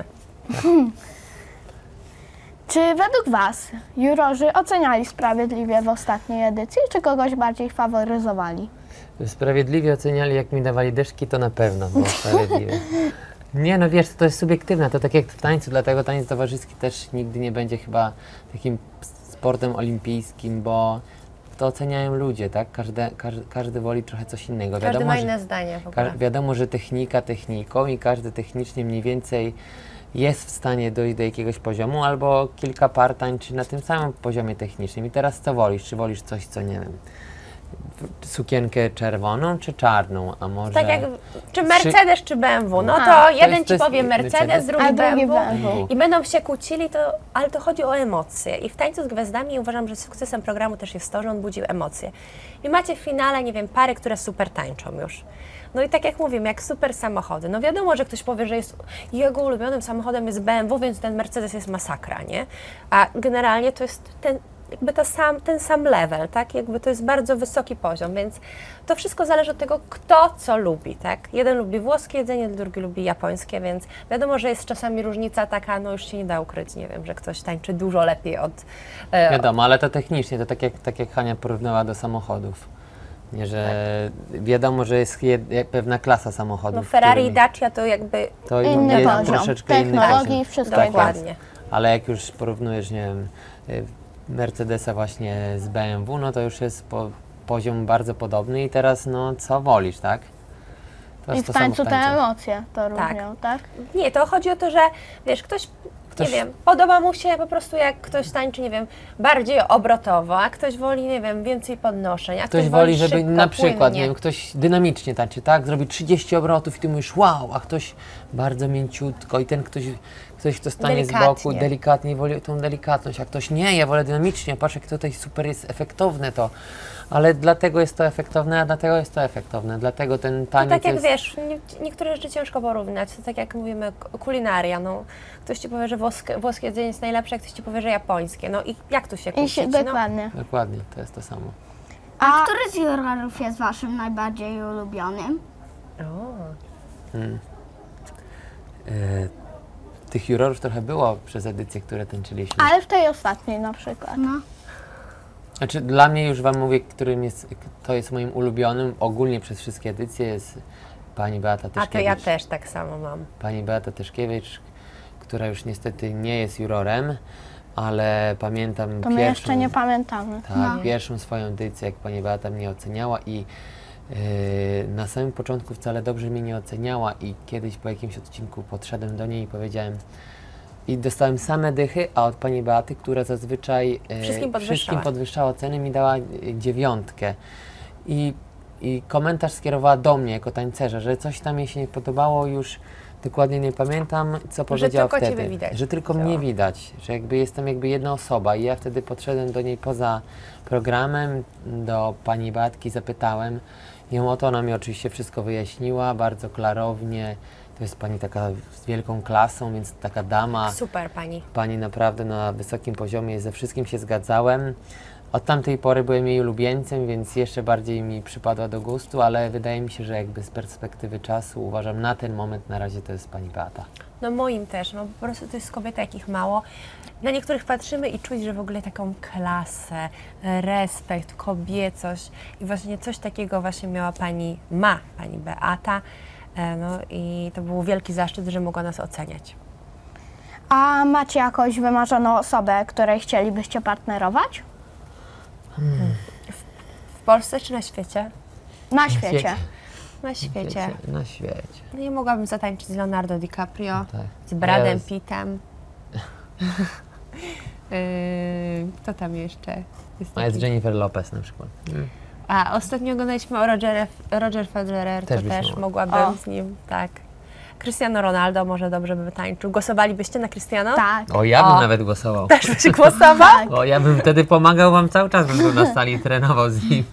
Czy według Was jurorzy oceniali sprawiedliwie w ostatniej edycji, czy kogoś bardziej faworyzowali? Sprawiedliwie oceniali, jak mi dawali deszki, to na pewno było sprawiedliwe. Nie, no wiesz, to jest subiektywne, to tak jak w tańcu, dlatego taniec towarzyski też nigdy nie będzie chyba takim sportem olimpijskim, bo to oceniają ludzie, tak? Każdy, każdy, każdy woli trochę coś innego. Każdy Wiadomo, ma że- inne zdanie w Ka- ogóle. wiadomo, że technika techniką i każdy technicznie mniej więcej jest w stanie dojść do jakiegoś poziomu, albo kilka par tańczy na tym samym poziomie technicznym. I teraz co wolisz? Czy wolisz coś, co nie wiem, w- sukienkę czerwoną czy czarną, a może... Tak jak, czy Mercedes, czy B M W, no A, to to jeden jest- to ci jest powie Mercedes, Mercedes, drugi a B M drugi W B M W. i będą się kłócili, to, ale to chodzi o emocje. I w Tańcu z Gwiazdami uważam, że sukcesem programu też jest to, że on budził emocje. I macie w finale, nie wiem, pary, które super tańczą już. No i tak jak mówimy, jak super samochody. No wiadomo, że ktoś powie, że jest jego ulubionym samochodem jest B M W, więc ten Mercedes jest masakra, nie? A generalnie to jest ten, jakby to sam, ten sam level, tak? Jakby to jest bardzo wysoki poziom, więc to wszystko zależy od tego, kto co lubi, tak? Jeden lubi włoskie jedzenie, drugi lubi japońskie, więc wiadomo, że jest czasami różnica taka, no już się nie da ukryć, nie wiem, że ktoś tańczy dużo lepiej od... E, Wiadomo, ale to technicznie, to tak jak, tak jak Hania porównała do samochodów. Nie, że wiadomo, że jest jed, jak pewna klasa samochodów. no Ferrari i którymi- Dacia to jakby... to Inny jest poziom troszeczkę inny technologii poziom. i wszystko. Tak jest. Dokładnie. Ale jak już porównujesz, nie wiem, y, Mercedesa właśnie z B M W, no to już jest po, poziom bardzo podobny i teraz no co wolisz, tak? To I jest w to samo tańcu te tańcu. emocje to Tak. różnią, tak? Nie, to chodzi o to, że wiesz, ktoś, Ktoś- nie wiem, podoba mu się po prostu jak ktoś tańczy, nie wiem, bardziej obrotowo, a ktoś woli, nie wiem, więcej podnoszeń, a ktoś, Ktoś woli, żeby szybko, na przykład, płynnie. nie wiem, ktoś dynamicznie tańczy, tak? Zrobi trzydzieści obrotów i ty mówisz wow, a ktoś bardzo mięciutko i ten ktoś, ktoś kto stanie z boku, Delikatnie. delikatnie woli tą delikatność, a ktoś nie, ja wolę dynamicznie, patrz jak tutaj super jest efektowne to. Ale dlatego jest to efektowne, a dlatego jest to efektowne, dlatego ten To taniec tak jak jest... wiesz, nie, niektóre rzeczy ciężko porównać, to tak jak mówimy, k- kulinaria, no, ktoś ci powie, że włoskie, włoskie jedzenie jest najlepsze, a ktoś ci powie, że japońskie, no i jak tu się I kłócić, się, no? dokładnie. Dokładnie, to jest to samo. A, A- który z jurorów jest waszym najbardziej ulubionym? O. Hmm. E, tych jurorów trochę było przez edycje, które tańczyliśmy. Ale w tej ostatniej na przykład. No. Znaczy dla mnie już wam mówię, którym jest, to jest moim ulubionym, ogólnie przez wszystkie edycje jest pani Beata A Tyszkiewicz. to ja też tak samo mam. Pani Beata Tyszkiewicz, która już niestety nie jest jurorem, ale pamiętam To my pierwszą, jeszcze nie pamiętamy. tak, No. pierwszą swoją edycję, jak pani Beata mnie oceniała i yy, na samym początku wcale dobrze mnie nie oceniała i kiedyś po jakimś odcinku podszedłem do niej i powiedziałem i dostałem same dychy, a od pani Beaty, która zazwyczaj yy, Wszystkim podwyższała. wszystkim podwyższała ceny, mi dała yy, dziewiątkę. I, I komentarz skierowała do mnie jako tańcerza, że coś tam jej się nie podobało, już dokładnie nie pamiętam, co powiedziała tylko wtedy. ciebie widać. Że tylko Chciała. mnie widać, że jakby jestem jakby jedna osoba i ja wtedy podszedłem do niej poza programem, do pani Beatki, zapytałem ją o to, ona mi oczywiście wszystko wyjaśniła, bardzo klarownie. To jest pani taka z wielką klasą, więc taka dama. Super pani. Pani naprawdę na wysokim poziomie, ze wszystkim się zgadzałem. Od tamtej pory byłem jej ulubieńcem, więc jeszcze bardziej mi przypadła do gustu, ale wydaje mi się, że jakby z perspektywy czasu uważam na ten moment na razie to jest pani Beata. No moim też, no po prostu to jest kobieta, jakich mało. Na niektórych patrzymy i czuć, że w ogóle taką klasę, respekt, kobiecość i właśnie coś takiego właśnie miała pani, ma pani Beata. E, No i to był wielki zaszczyt, że mogła nas oceniać. A macie jakąś wymarzoną osobę, której chcielibyście partnerować? W Polsce czy na świecie? Na świecie. Na świecie. Na świecie. No nie mogłabym zatańczyć z Leonardo DiCaprio, tak. z Bradem Ja z- Pittem. Yy, kto tam jeszcze jest A jest taki? Jennifer Lopez na przykład. A ostatnio oglądaliśmy o Roger, Roger Federer, Też to byśmy też mogli. mogłabym O. z nim, tak. Cristiano Ronaldo może dobrze by tańczył. Głosowalibyście na Cristiano? Tak. O, ja bym O. nawet głosował. Też byś głosował? O, ja bym wtedy pomagał wam cały czas, bym był na sali i trenował z nim.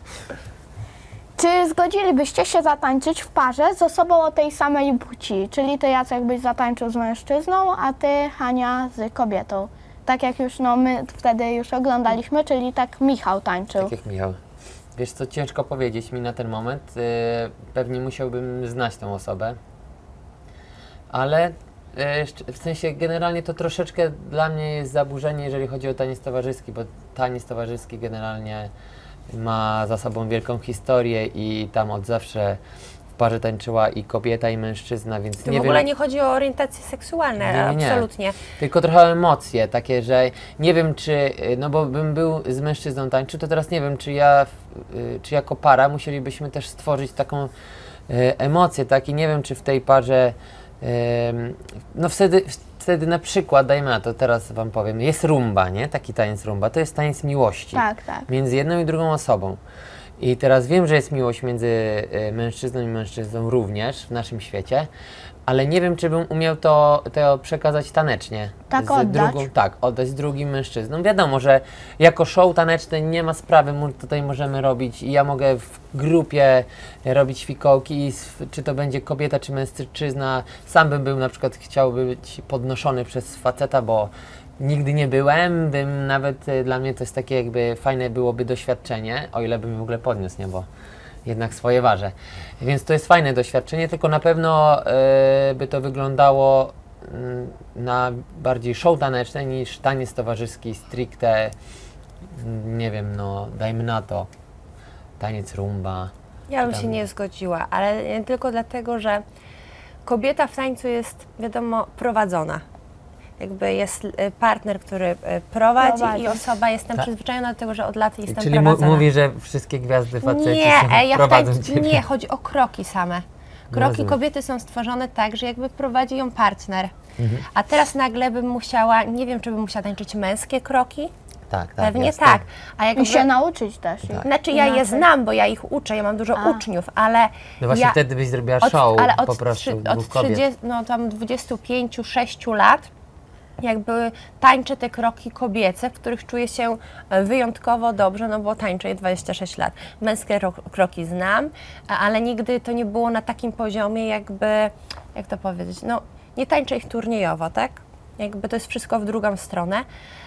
Czy zgodzilibyście się zatańczyć w parze z osobą o tej samej płci? Czyli ty, Jacek, byś zatańczył z mężczyzną, a ty, Hania, z kobietą. Tak jak już no, my wtedy już oglądaliśmy, czyli tak Michał tańczył. Tak jak Michał. Wiesz co, ciężko powiedzieć mi na ten moment. Yy, pewnie musiałbym znać tą osobę. Ale yy, szcz- w sensie generalnie to troszeczkę dla mnie jest zaburzenie, jeżeli chodzi o taniec towarzyski, bo taniec towarzyski generalnie ma za sobą wielką historię i tam od zawsze w parze tańczyła i kobieta, i mężczyzna, więc To nie w ogóle wiem. nie chodzi o orientacje seksualne, Nie, nie, nie. absolutnie. Tylko trochę o emocje, takie, że nie wiem czy, y, no bo bym był z mężczyzną tańczył, to teraz nie wiem, czy ja, y, czy jako para musielibyśmy też stworzyć taką y, emocję, tak, i nie wiem, czy w tej parze, y, no wtedy, wtedy na przykład, dajmy na to, teraz wam powiem, jest rumba, nie, taki taniec rumba, to jest taniec miłości Tak, tak. między jedną i drugą osobą. I teraz wiem, że jest miłość między y, mężczyzną i mężczyzną również w naszym świecie, ale nie wiem, czy bym umiał to, to przekazać tanecznie. Tak z oddać? Drugą, tak, oddać z drugim mężczyzną. Wiadomo, że jako show taneczny nie ma sprawy, mu- tutaj możemy robić i ja mogę w grupie robić fikołki, i s- czy to będzie kobieta, czy mężczyzna. Sam bym był na przykład, chciał być podnoszony przez faceta, bo nigdy nie byłem, bym nawet, y, dla mnie to jest takie jakby fajne byłoby doświadczenie, o ile bym w ogóle podniósł, nie, bo jednak swoje ważę. Więc to jest fajne doświadczenie, tylko na pewno y, by to wyglądało y, na bardziej show taneczne niż taniec towarzyski stricte, mm, nie wiem, no dajmy na to, taniec rumba. Ja bym Tam- się nie zgodziła, ale nie tylko dlatego, że kobieta w tańcu jest, wiadomo, prowadzona. Jakby jest y, partner, który y, prowadzi, Prowadzi. i osoba, jestem Tak. przyzwyczajona do tego, że od lat jestem Czyli mu, prowadzona. mówi, że wszystkie gwiazdy faceci Nie, są, e, ja w prowadzą tańcu, ciebie. nie, chodzi o kroki same. Kroki rozumiem. kobiety są stworzone tak, że jakby prowadzi ją partner. Mhm. A teraz nagle bym musiała, nie wiem, czy bym musiała tańczyć męskie kroki, Tak, tak, pewnie jasne. tak. A jakby, I się nauczyć też. Tak. znaczy ja je Inaczej. znam, bo ja ich uczę, ja mam dużo A. uczniów, ale No właśnie ja wtedy byś zrobiła od, show ale od, po prostu trzy- dwóch od kobiet. trzydziestu, no tam dwudziestu pięciu, sześciu lat jakby tańczę te kroki kobiece, w których czuję się e, wyjątkowo dobrze, no bo tańczę je dwadzieścia sześć lat. Męskie ro- kroki znam, a- ale nigdy to nie było na takim poziomie jakby, jak to powiedzieć, no nie tańczę ich turniejowo, tak? Jakby to jest wszystko w drugą stronę.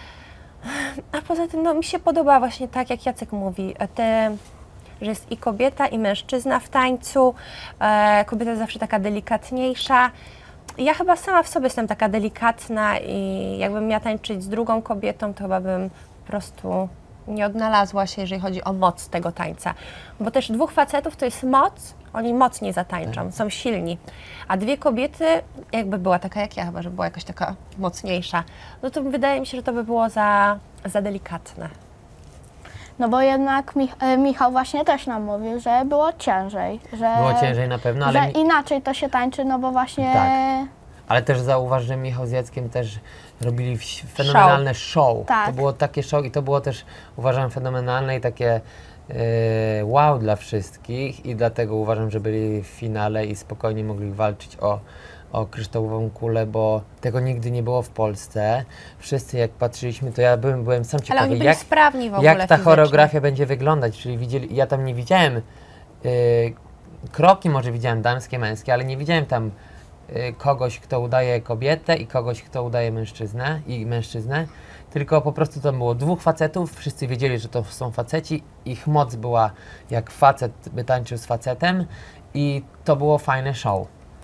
A poza tym, no mi się podoba właśnie tak, jak Jacek mówi, te, że jest i kobieta, i mężczyzna w tańcu. E, kobieta jest zawsze taka delikatniejsza. Ja chyba sama w sobie jestem taka delikatna i jakbym miała tańczyć z drugą kobietą, to chyba bym po prostu nie odnalazła się, jeżeli chodzi o moc tego tańca. Bo też dwóch facetów to jest moc, oni mocniej zatańczą, są silni. A dwie kobiety, jakby była taka jak ja, chyba, że była jakaś taka mocniejsza, no to wydaje mi się, że to by było za, za delikatne. No bo jednak Mich- e, Michał właśnie też nam mówił, że było ciężej. Że, Było ciężej na pewno, ale, że mi- inaczej to się tańczy, no bo właśnie... Tak. ale też zauważ, że Michał z Jackiem też robili wś- fenomenalne show. Tak. To było takie show i to było też, uważam, fenomenalne i takie e, wow dla wszystkich i dlatego uważam, że byli w finale i spokojnie mogli walczyć o, o kryształową kulę, bo tego nigdy nie było w Polsce. Wszyscy jak patrzyliśmy, to ja byłem, byłem sam Ale ciekawy, oni byli jak, sprawni w ogóle jak ta fizycznie. choreografia będzie wyglądać, czyli widzieli, ja tam nie widziałem y, kroki, może widziałem damskie, męskie, ale nie widziałem tam y, kogoś, kto udaje kobietę i kogoś, kto udaje mężczyznę i mężczyznę, tylko po prostu tam było dwóch facetów, wszyscy wiedzieli, że to są faceci, ich moc była jak facet by tańczył z facetem i to było fajne show.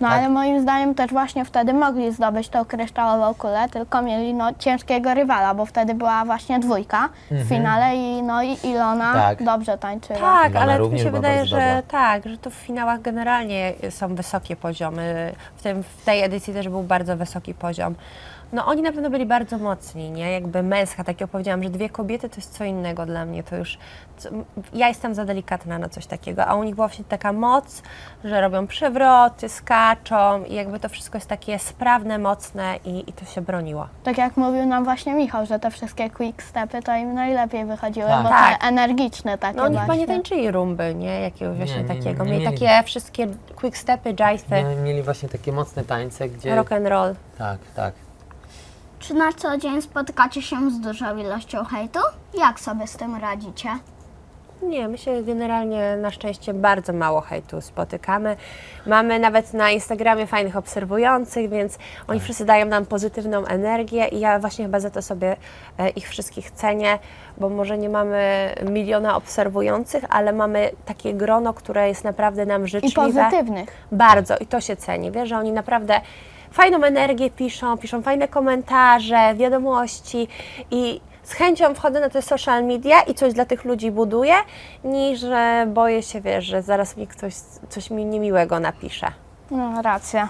No Tak. ale moim zdaniem też właśnie wtedy mogli zdobyć tą kryształową kulę, tylko mieli no, ciężkiego rywala, bo wtedy była właśnie dwójka w finale i, no, i Ilona Tak. dobrze tańczyła. Tak, Ilona ale mi również się była wydaje, bardzo że dobra. tak, że to w finałach generalnie są wysokie poziomy. W, tym, w tej edycji też był bardzo wysoki poziom. No oni na pewno byli bardzo mocni, nie? Jakby męska, tak jak powiedziałam, że dwie kobiety to jest co innego dla mnie, to już... Co, ja jestem za delikatna na coś takiego, a u nich była właśnie taka moc, że robią przewroty, skaczą i jakby to wszystko jest takie sprawne, mocne i, i to się broniło. Tak jak mówił nam właśnie Michał, że te wszystkie quick stepy to im najlepiej wychodziły, Tak. bo Tak. te energiczne takie No oni chyba właśnie. nie tańczyli rumby, nie? Jakiegoś właśnie nie, nie, takiego. nie Mieli mieli. takie wszystkie quick stepy, jive'y, No, mieli właśnie takie mocne tańce, gdzie... rock and roll. Tak, tak. Czy na co dzień spotykacie się z dużą ilością hejtu? Jak sobie z tym radzicie? Nie, my się generalnie na szczęście bardzo mało hejtu spotykamy. Mamy nawet na Instagramie fajnych obserwujących, więc oni wszyscy dają nam pozytywną energię i ja właśnie chyba za to sobie e, ich wszystkich cenię, bo może nie mamy miliona obserwujących, ale mamy takie grono, które jest naprawdę nam I życzliwe. pozytywnych. Bardzo i to się ceni, wiesz, że oni naprawdę fajną energię piszą, piszą fajne komentarze, wiadomości i z chęcią wchodzę na te social media i coś dla tych ludzi buduję, niż że boję się, wiesz, że zaraz mi ktoś coś mi niemiłego napisze. No, racja.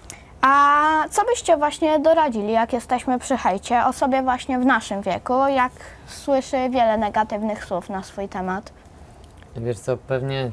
A co byście właśnie doradzili, jak jesteśmy przy hejcie, osobie właśnie w naszym wieku, jak słyszy wiele negatywnych słów na swój temat? Wiesz co, pewnie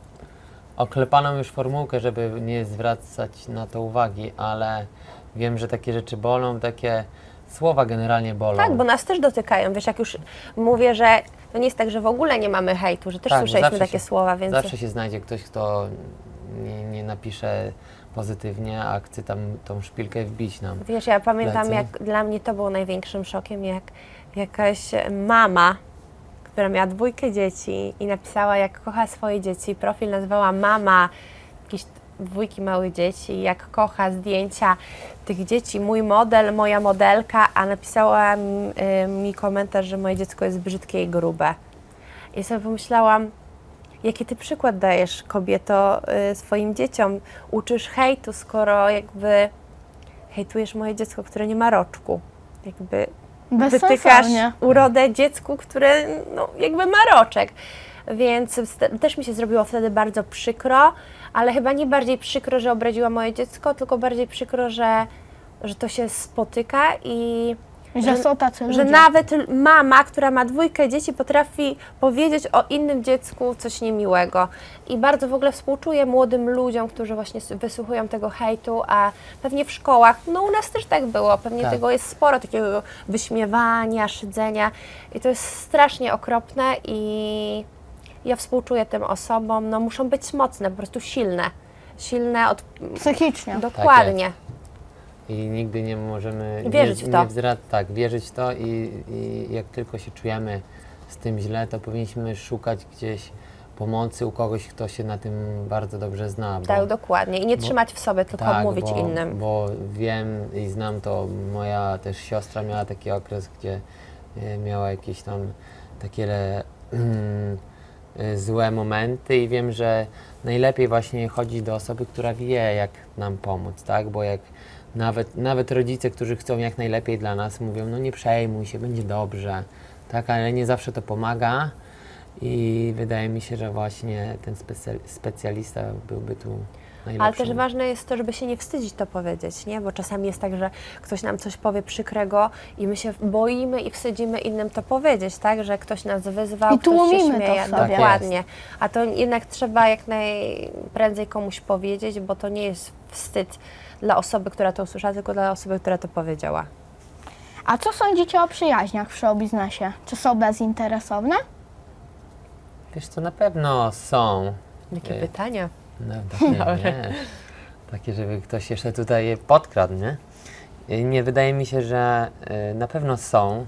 oklepano już formułkę, żeby nie zwracać na to uwagi, ale wiem, że takie rzeczy bolą, takie słowa generalnie bolą. Tak, bo nas też dotykają, wiesz, jak już mówię, że to nie jest tak, że w ogóle nie mamy hejtu, że też Tak, bo słyszeliśmy zawsze takie się- słowa, więc... Zawsze się znajdzie ktoś, kto nie, nie napisze pozytywnie, a chce tam tą szpilkę wbić nam. Wiesz, ja pamiętam, Plecy. jak dla mnie to było największym szokiem, jak jakaś mama, która miała dwójkę dzieci i napisała, jak kocha swoje dzieci. Profil nazwała mama jakiejś dwójki małych dzieci, jak kocha zdjęcia tych dzieci, mój model, moja modelka, a napisała mi, y, mi komentarz, że moje dziecko jest brzydkie i grube. I sobie pomyślałam, jaki ty przykład dajesz, kobieto, y, swoim dzieciom. Uczysz hejtu, skoro jakby hejtujesz moje dziecko, które nie ma roczku. Jakby wytykasz Bezsensownie. urodę dziecku, które no, jakby ma roczek. Więc st- też mi się zrobiło wtedy bardzo przykro, ale chyba nie bardziej przykro, że obraziła moje dziecko, tylko bardziej przykro, że, że to się spotyka i Że są tacy ludzie. że nawet l- mama, która ma dwójkę dzieci, potrafi powiedzieć o innym dziecku coś niemiłego. I bardzo w ogóle współczuję młodym ludziom, którzy właśnie s- wysłuchują tego hejtu, a pewnie w szkołach, no u nas też tak było, pewnie Tak. tego jest sporo, takiego wyśmiewania, szydzenia i to jest strasznie okropne i ja współczuję tym osobom, no muszą być mocne, po prostu silne. Silne od... Psychicznie. Dokładnie. I nigdy nie możemy Wierzyć nie, w to. Nie wzra- tak, wierzyć w to i, i jak tylko się czujemy z tym źle, to powinniśmy szukać gdzieś pomocy u kogoś, kto się na tym bardzo dobrze zna. Bo, Tak, dokładnie. I nie bo- trzymać w sobie, tylko tak, mówić bo, innym. Bo wiem i znam to, moja też siostra miała taki okres, gdzie e, miała jakieś tam takie mm, e, złe momenty i wiem, że najlepiej właśnie chodzić do osoby, która wie, jak nam pomóc, tak? Bo jak nawet, nawet rodzice, którzy chcą jak najlepiej dla nas, mówią, no nie przejmuj się, będzie dobrze, tak? Ale nie zawsze to pomaga i wydaje mi się, że właśnie ten specy- specjalista byłby tu najlepszym. Ale też ważne jest to, żeby się nie wstydzić to powiedzieć, nie? Bo czasami jest tak, że ktoś nam coś powie przykrego i my się boimy i wstydzimy innym to powiedzieć, tak? Że ktoś nas wyzwał, I ktoś się tłumimy to śmieje. w sobie. Dokładnie. A to jednak trzeba jak najprędzej komuś powiedzieć, bo to nie jest wstyd dla osoby, która to usłyszała, tylko dla osoby, która to powiedziała. A co sądzicie o przyjaźniach w showbiznesie? Czy są bezinteresowne? Wiesz co, na pewno są. Jakie Ej. pytania? No, takie, nie. Takie, żeby ktoś jeszcze tutaj je podkradł, nie? I nie wydaje mi się, że y, na pewno są,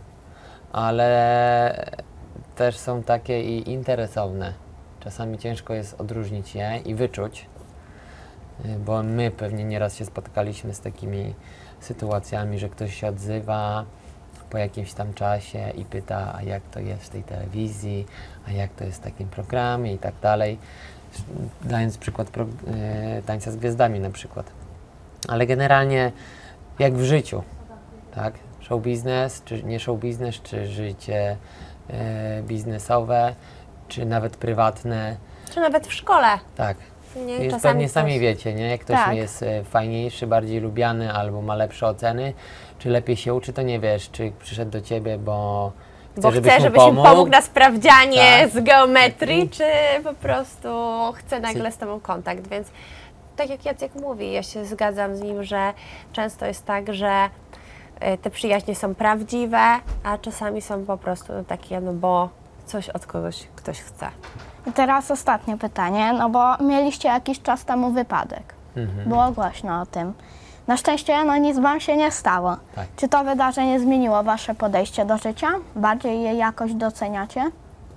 ale też są takie i interesowne. Czasami ciężko jest odróżnić je i wyczuć, y, bo my pewnie nieraz się spotkaliśmy z takimi sytuacjami, że ktoś się odzywa po jakimś tam czasie i pyta, a jak to jest w tej telewizji, a jak to jest w takim programie i tak dalej. Dając przykład pro, e, Tańca z Gwiazdami na przykład. Ale generalnie jak w życiu, tak? Show biznes, czy nie show biznes, czy życie e, biznesowe, czy nawet prywatne. Czy nawet w szkole. Tak. Nie, Już czasami pewnie sami ktoś- wiecie, nie? Jak ktoś Tak. jest e, fajniejszy, bardziej lubiany albo ma lepsze oceny, czy lepiej się uczy, to nie wiesz, czy przyszedł do ciebie, bo chce, Bo żebyś chce, mu żebyś mu pomógł. pomógł na sprawdzianie Tak. z geometrii, czy po prostu chce nagle z Tobą kontakt, więc tak jak Jacek mówi, ja się zgadzam z nim, że często jest tak, że y, te przyjaźnie są prawdziwe, a czasami są po prostu takie, no bo coś od kogoś ktoś chce. I teraz ostatnie pytanie, no bo mieliście jakiś czas temu wypadek. Mhm. Było głośno o tym. Na szczęście no nic wam się nie stało. Tak. Czy to wydarzenie zmieniło wasze podejście do życia? Bardziej je jakoś doceniacie?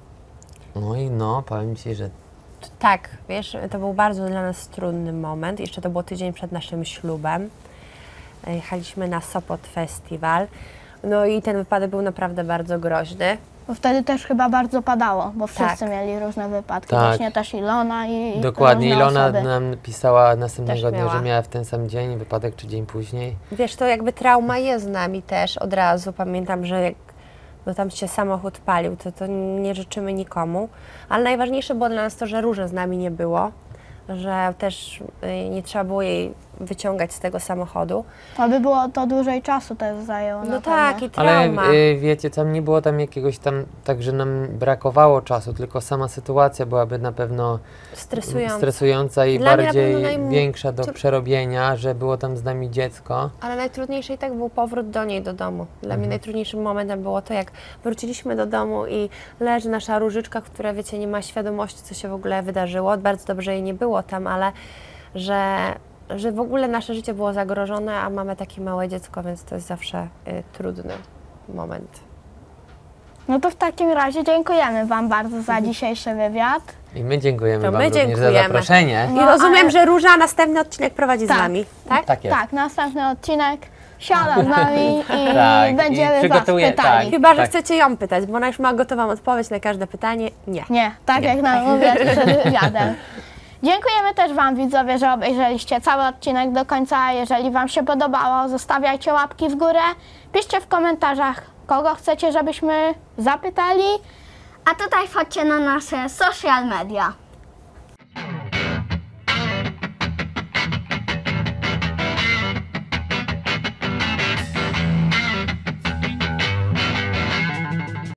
No i no, powiem Ci, że Tak, wiesz, to był bardzo dla nas trudny moment. Jeszcze to było tydzień przed naszym ślubem. Jechaliśmy na Sopot Festiwal. No i ten wypadek był naprawdę bardzo groźny. Bo wtedy też chyba bardzo padało, bo wszyscy Tak. mieli różne wypadki. Tak. Właśnie też Ilona i i dokładnie różne Ilona osoby. nam pisała następnego Też dnia, miała. że miała w ten sam dzień wypadek, czy dzień później. Wiesz, to jakby trauma jest z nami też od razu. Pamiętam, że jak no tam się samochód palił, to, to nie życzymy nikomu. Ale najważniejsze było dla nas to, że Róży z nami nie było, że też y, nie trzeba było jej wyciągać z tego samochodu. Aby było to dłużej czasu też zajęło. No na tak, pewno. i trauma. Ale y, wiecie, tam nie było tam jakiegoś tam, tak że nam brakowało czasu, tylko sama sytuacja byłaby na pewno Stresujące. stresująca i Dla mnie na bardziej pewno najm- większa do tr- przerobienia, że było tam z nami dziecko. Ale najtrudniejszy i tak był powrót do niej do domu. Dla Mhm. mnie najtrudniejszym momentem było to, jak wróciliśmy do domu i leży nasza Różyczka, która, wiecie, nie ma świadomości, co się w ogóle wydarzyło. Bardzo dobrze jej nie było tam, ale że, że w ogóle nasze życie było zagrożone, a mamy takie małe dziecko, więc to jest zawsze y, trudny moment. No to w takim razie dziękujemy wam bardzo za dzisiejszy wywiad. I my dziękujemy To Wam my również za dziękujemy. zaproszenie. No, I rozumiem, ale- że Róża następny odcinek prowadzi Tak. z nami, tak? Tak jest. Tak, następny odcinek siada z nami i Tak, i będziemy was przygotuje- pytali. tak. Chyba, że chcecie ją pytać, bo ona już ma gotową odpowiedź na każde pytanie. Nie. Nie, tak jak nam mówię przed wywiadem. Dziękujemy też wam widzowie, że obejrzeliście cały odcinek do końca. Jeżeli wam się podobało, zostawiajcie łapki w górę. Piszcie w komentarzach, kogo chcecie, żebyśmy zapytali. A tutaj wchodźcie na nasze social media.